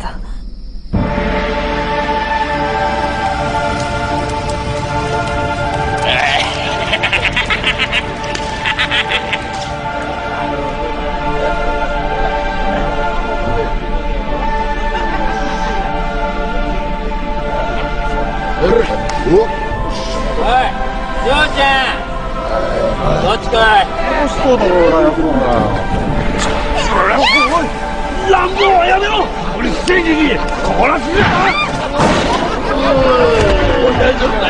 おい、嬢ちゃん、どっちかい。 そうだろうな、やこが。乱暴はやめろ。俺正義にこらすぜ。大丈夫だ。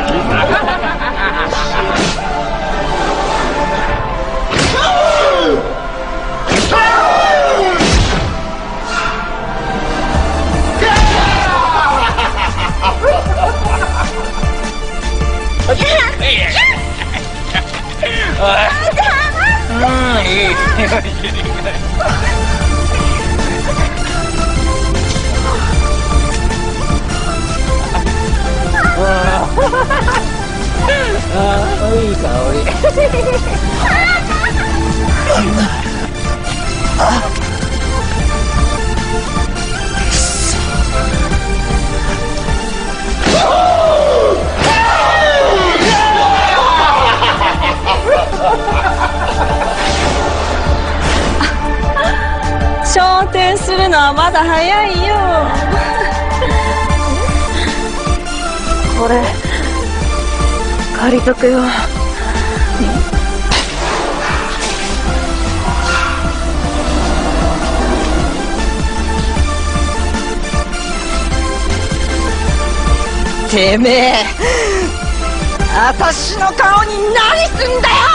いい香り。 昇天するのはまだ早いよ。これ借りとくよ。てめえ、私の顔に何すんだよ。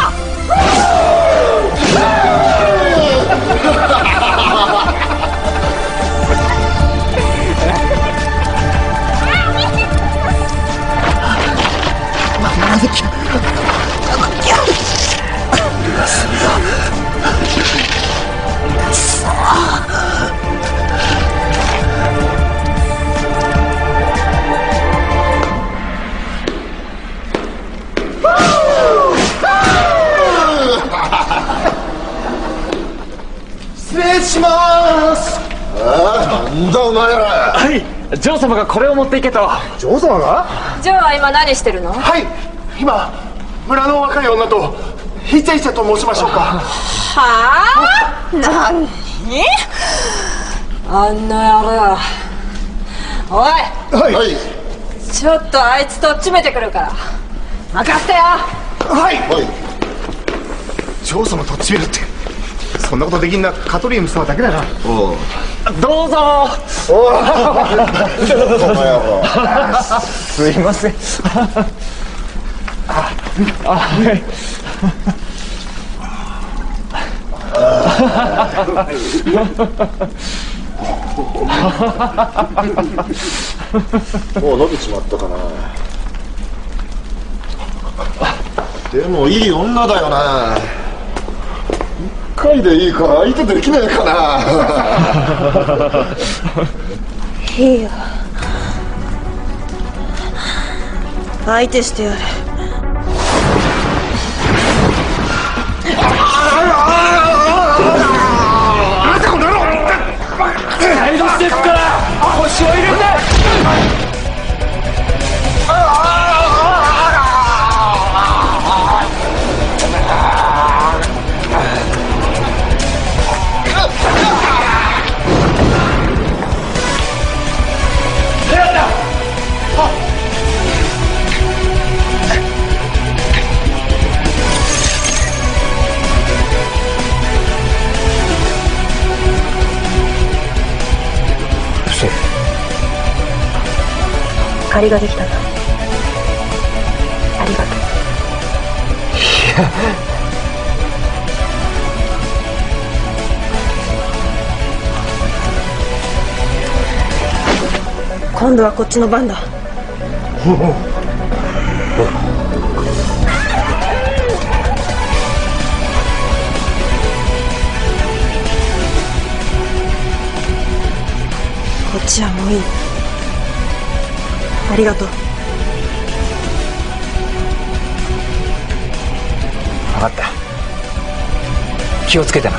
ジョー様がこれを持っていけと。 ジョー様が？ ジョーは今何してるの？ はい、今村の若い女とヒチャヒチャと申しましょうか。 はあ？何？あんな野郎。おい、 はい、 ちょっとあいつとっちめてくるから任せてよ。 はい、ジョー様とっちめるって、そんなことできんなカトリーヌ様だけだな。 どうぞ。すいません。はい。 もう伸びちまったかな。でもいい女だよな。一回でいいから相手できないかな。 いいよ、相手してやる。 サイドステップから腰を入れて。 借りができたな。ありがとう。今度はこっちの番だ。こっちはもういい。ありがとう。 分かった。気をつけてな。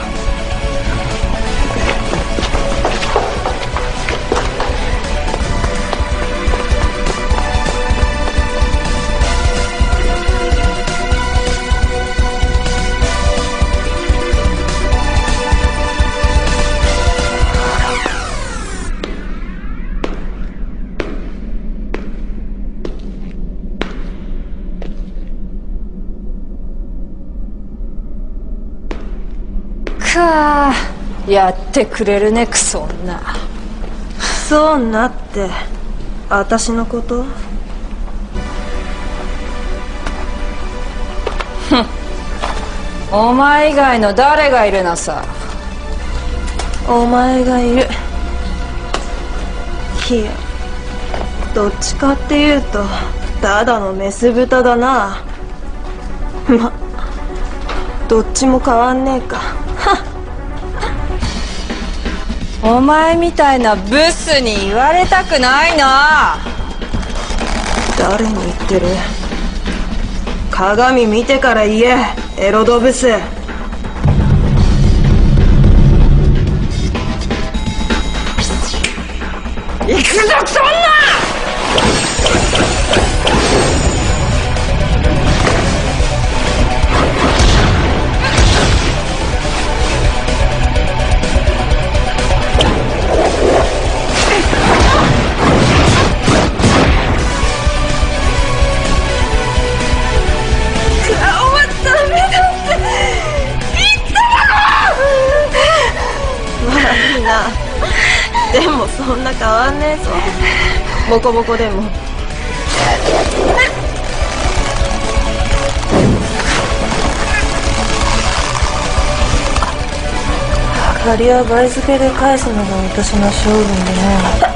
かあ、やってくれるね、クソ女。 クソ女って私のこと？ お前以外の誰がいるのさ。 お前がいる。いや、どっちかっていうとただのメス豚だな。ま、どっちも変わんねえか。 お前みたいなブスに言われたくないな。 誰に言ってる？鏡見てから言え、エロドブス。行くぞ、クソ女！でもそんな変わんねえぞ。ボコボコでも。借りは倍付けで返すのが私の性分でね。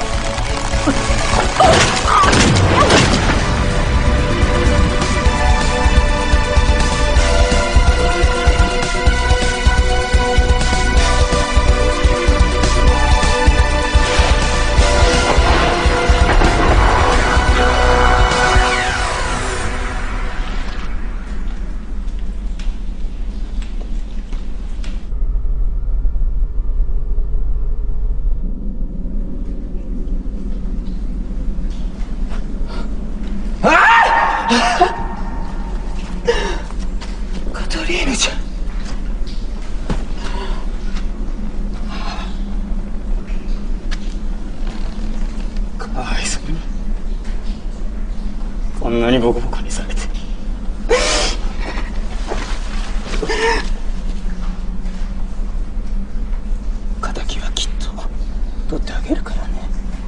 んなにボコボコにされて。敵はきっと取ってあげるからね。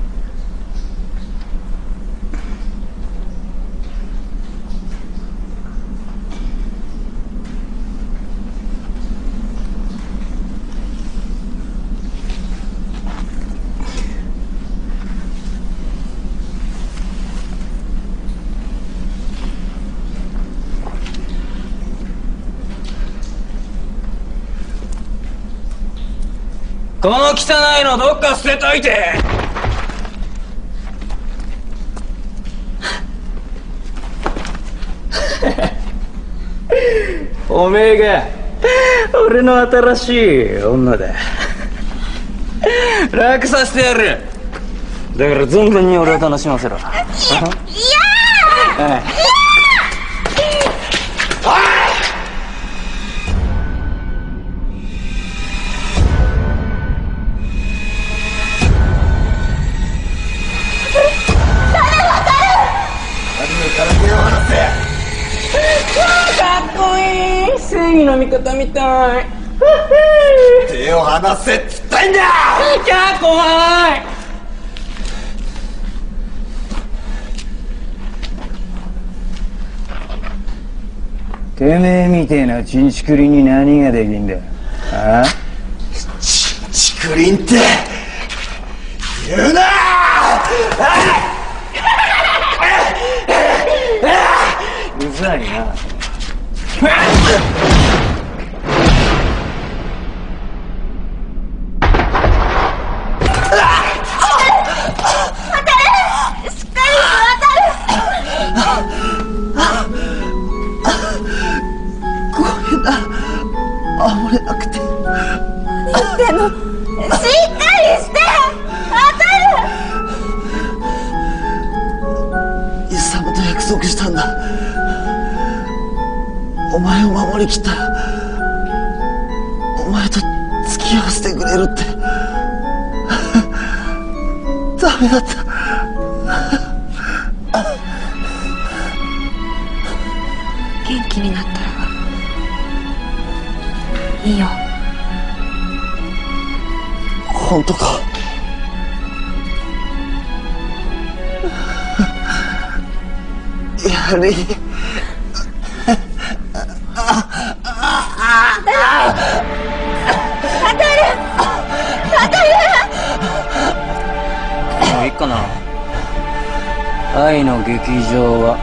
この汚いのどっか捨てといて。おめえが俺の新しい女だ。楽させてやる。だから存分に俺を楽しませろ。いやー正義の味方みたい。 手を離せっつったんだ。 キャー怖い。てめえみてえなチンチクリンに何ができんだ。ああ？ チンチクリンって言うな。 うざいな。 暴れなくて。 何言ってんの。しっかりして当たる。 イサムと約束したんだ。お前を守りきったらお前と付き合わせてくれるって。ダメだった。 元気になったらいいよ。 本当か。やりもういいかな。愛の劇場は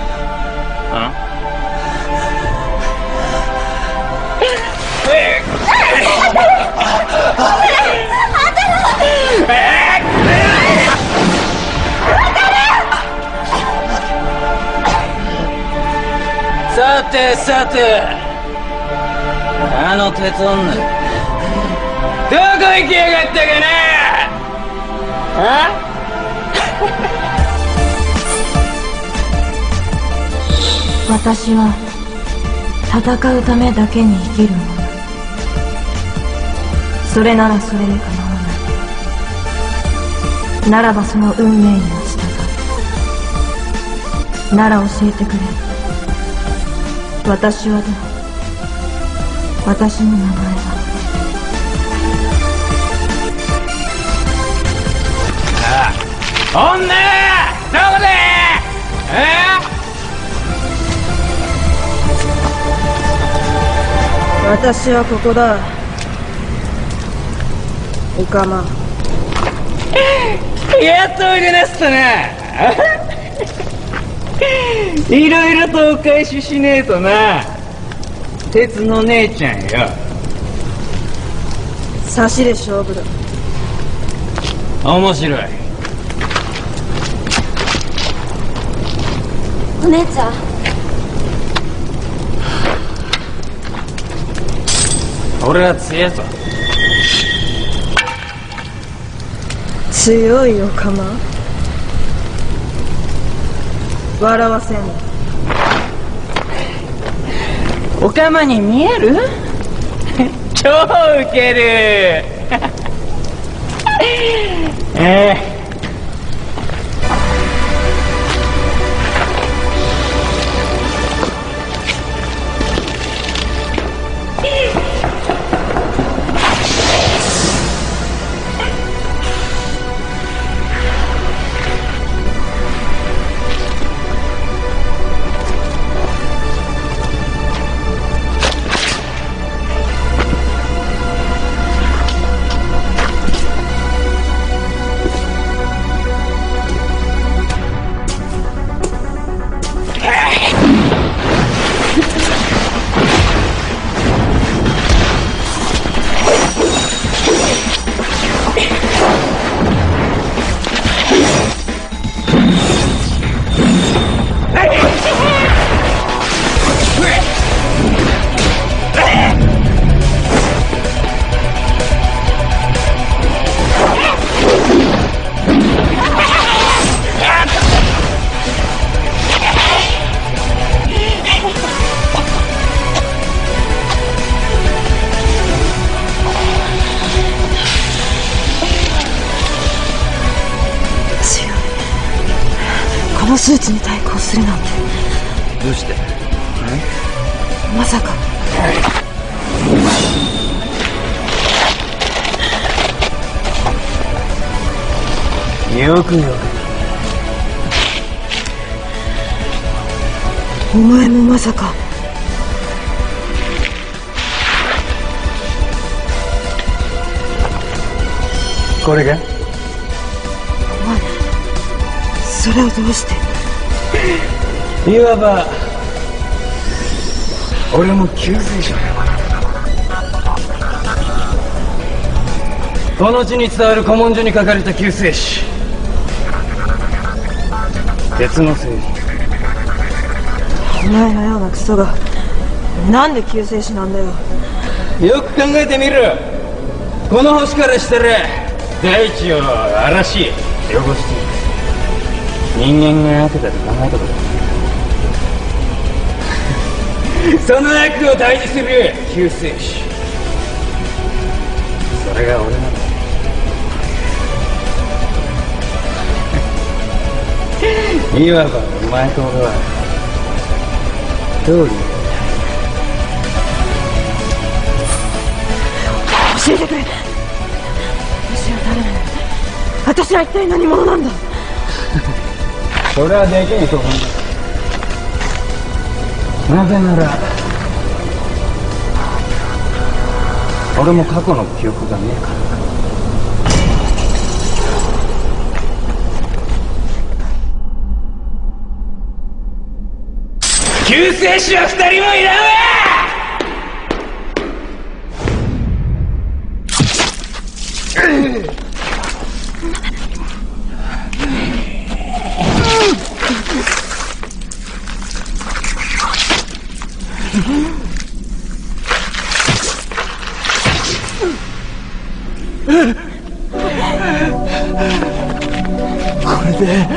さてさて、あの鉄女どこ行きやがったかな。あ？ 私は戦うためだけに生きる者。それならそれで構わない。ならばその運命には従う。なら教えてくれ。私はどう？私の名前は？ 女どこで？ 私はここだ。おかま。 やっとおいでなすったな。いろいろとお返ししねえとな。鉄の姉ちゃんよ。 差しで勝負だ。 面白い。 お姉ちゃん。 俺は強いぞ。 強いおかま。笑わせん。 おかまに見える？超ウケる。 手術に対抗するなんて。 どうして？ まさか。 よくよく。 お前もまさか。 これが？ お前それをどうして。 いわば俺も救世主だ。この地に伝わる古文書に書かれた救世主、鉄の聖人。 お前のようなクソがなんで救世主なんだよ。 よく考えてみる。この星からしたら大地を荒らし汚している。人間が悪だと考えたことないその悪を退治する救世主、それが俺なんだ。いわばお前と俺は同理。 教えてくれ。私は誰なの。私は一体何者なんだ。 それはできんと思う。なぜなら俺も過去の記憶がねえから。救世主は2人もいらんわ。これで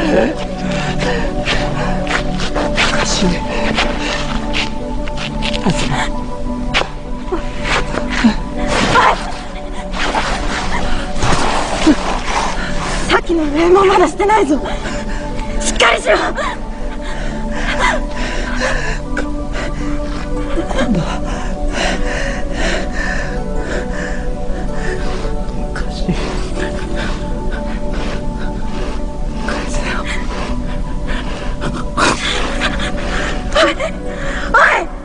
おかしいはず。 さっきの礼もまだしてないぞ。しっかりしろ。今度はおかしい。返せよ。おい。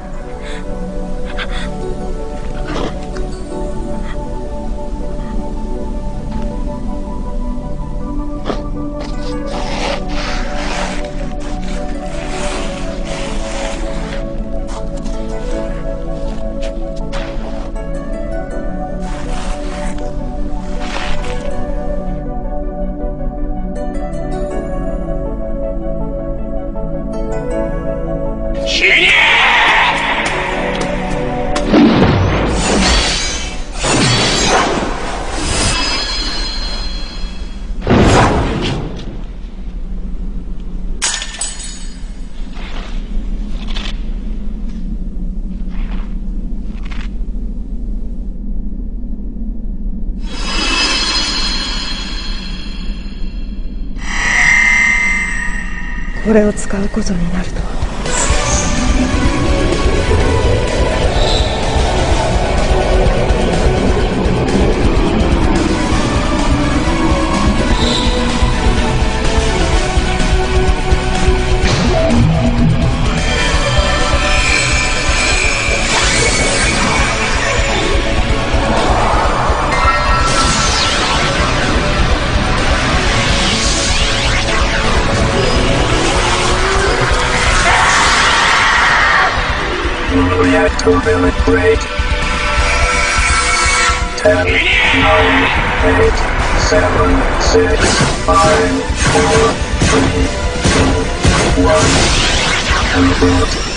これを使うことになるとは。 Reactor will break. 10, 9, 8, 7, 6, 5, 4, 3, 2, 1. Reboot.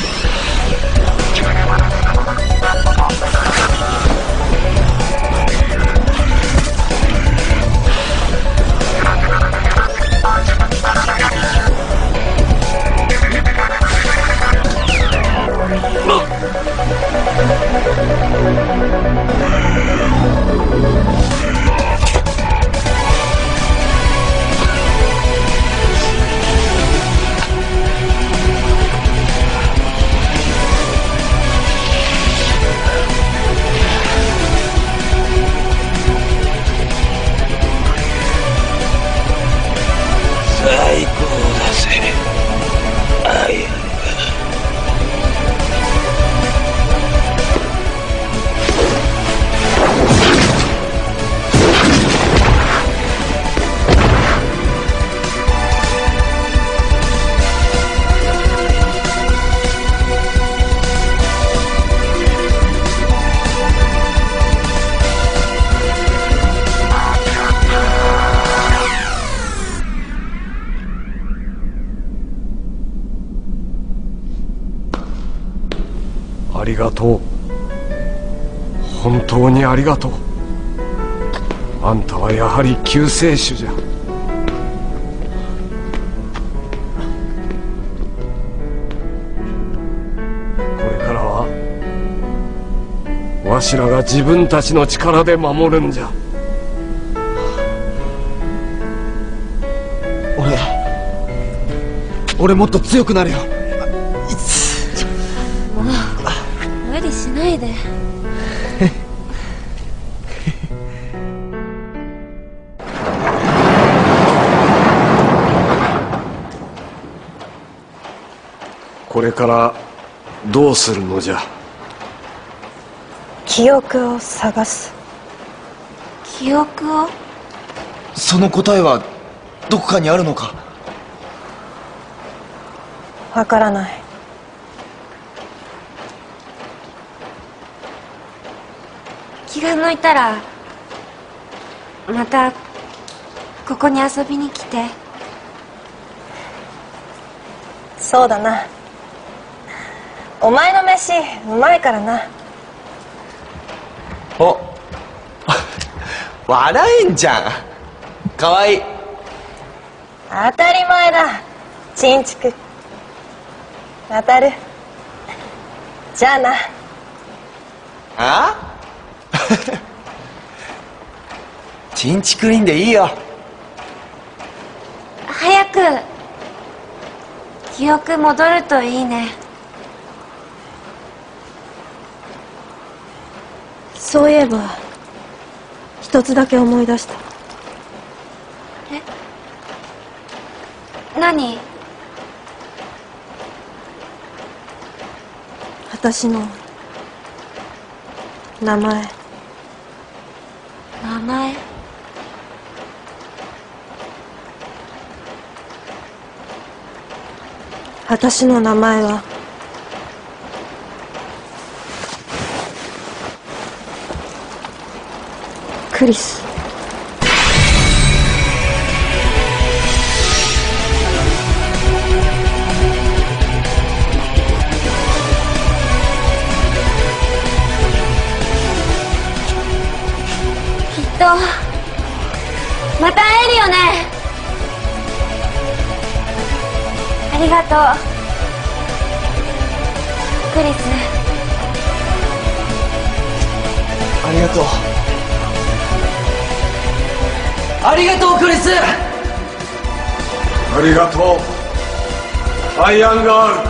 ありがとう。本当にありがとう。あんたはやはり救世主じゃ。これからはわしらが自分たちの力で守るんじゃ。 俺もっと強くなるよ。 もう無理しないで。 これからどうするのじゃ。 記憶を探す。 記憶を？ その答えはどこかにあるのか？ わからない。 気が向いたらまたここに遊びに来て。 そうだな。お前の飯うまいからな。 お笑えんじゃん。かわいい。 当たり前だ。ちんちく。当たる。じゃあな。 あチンチクリンでいいよ。 早く記憶戻るといいね。 そういえば一つだけ思い出した。 え？何？ 私の名前。 名前？ 私の名前はクリス。 また会えるよね。ありがとうクリス。 ありがとう。ありがとうクリス。 ありがとうアイアンガール。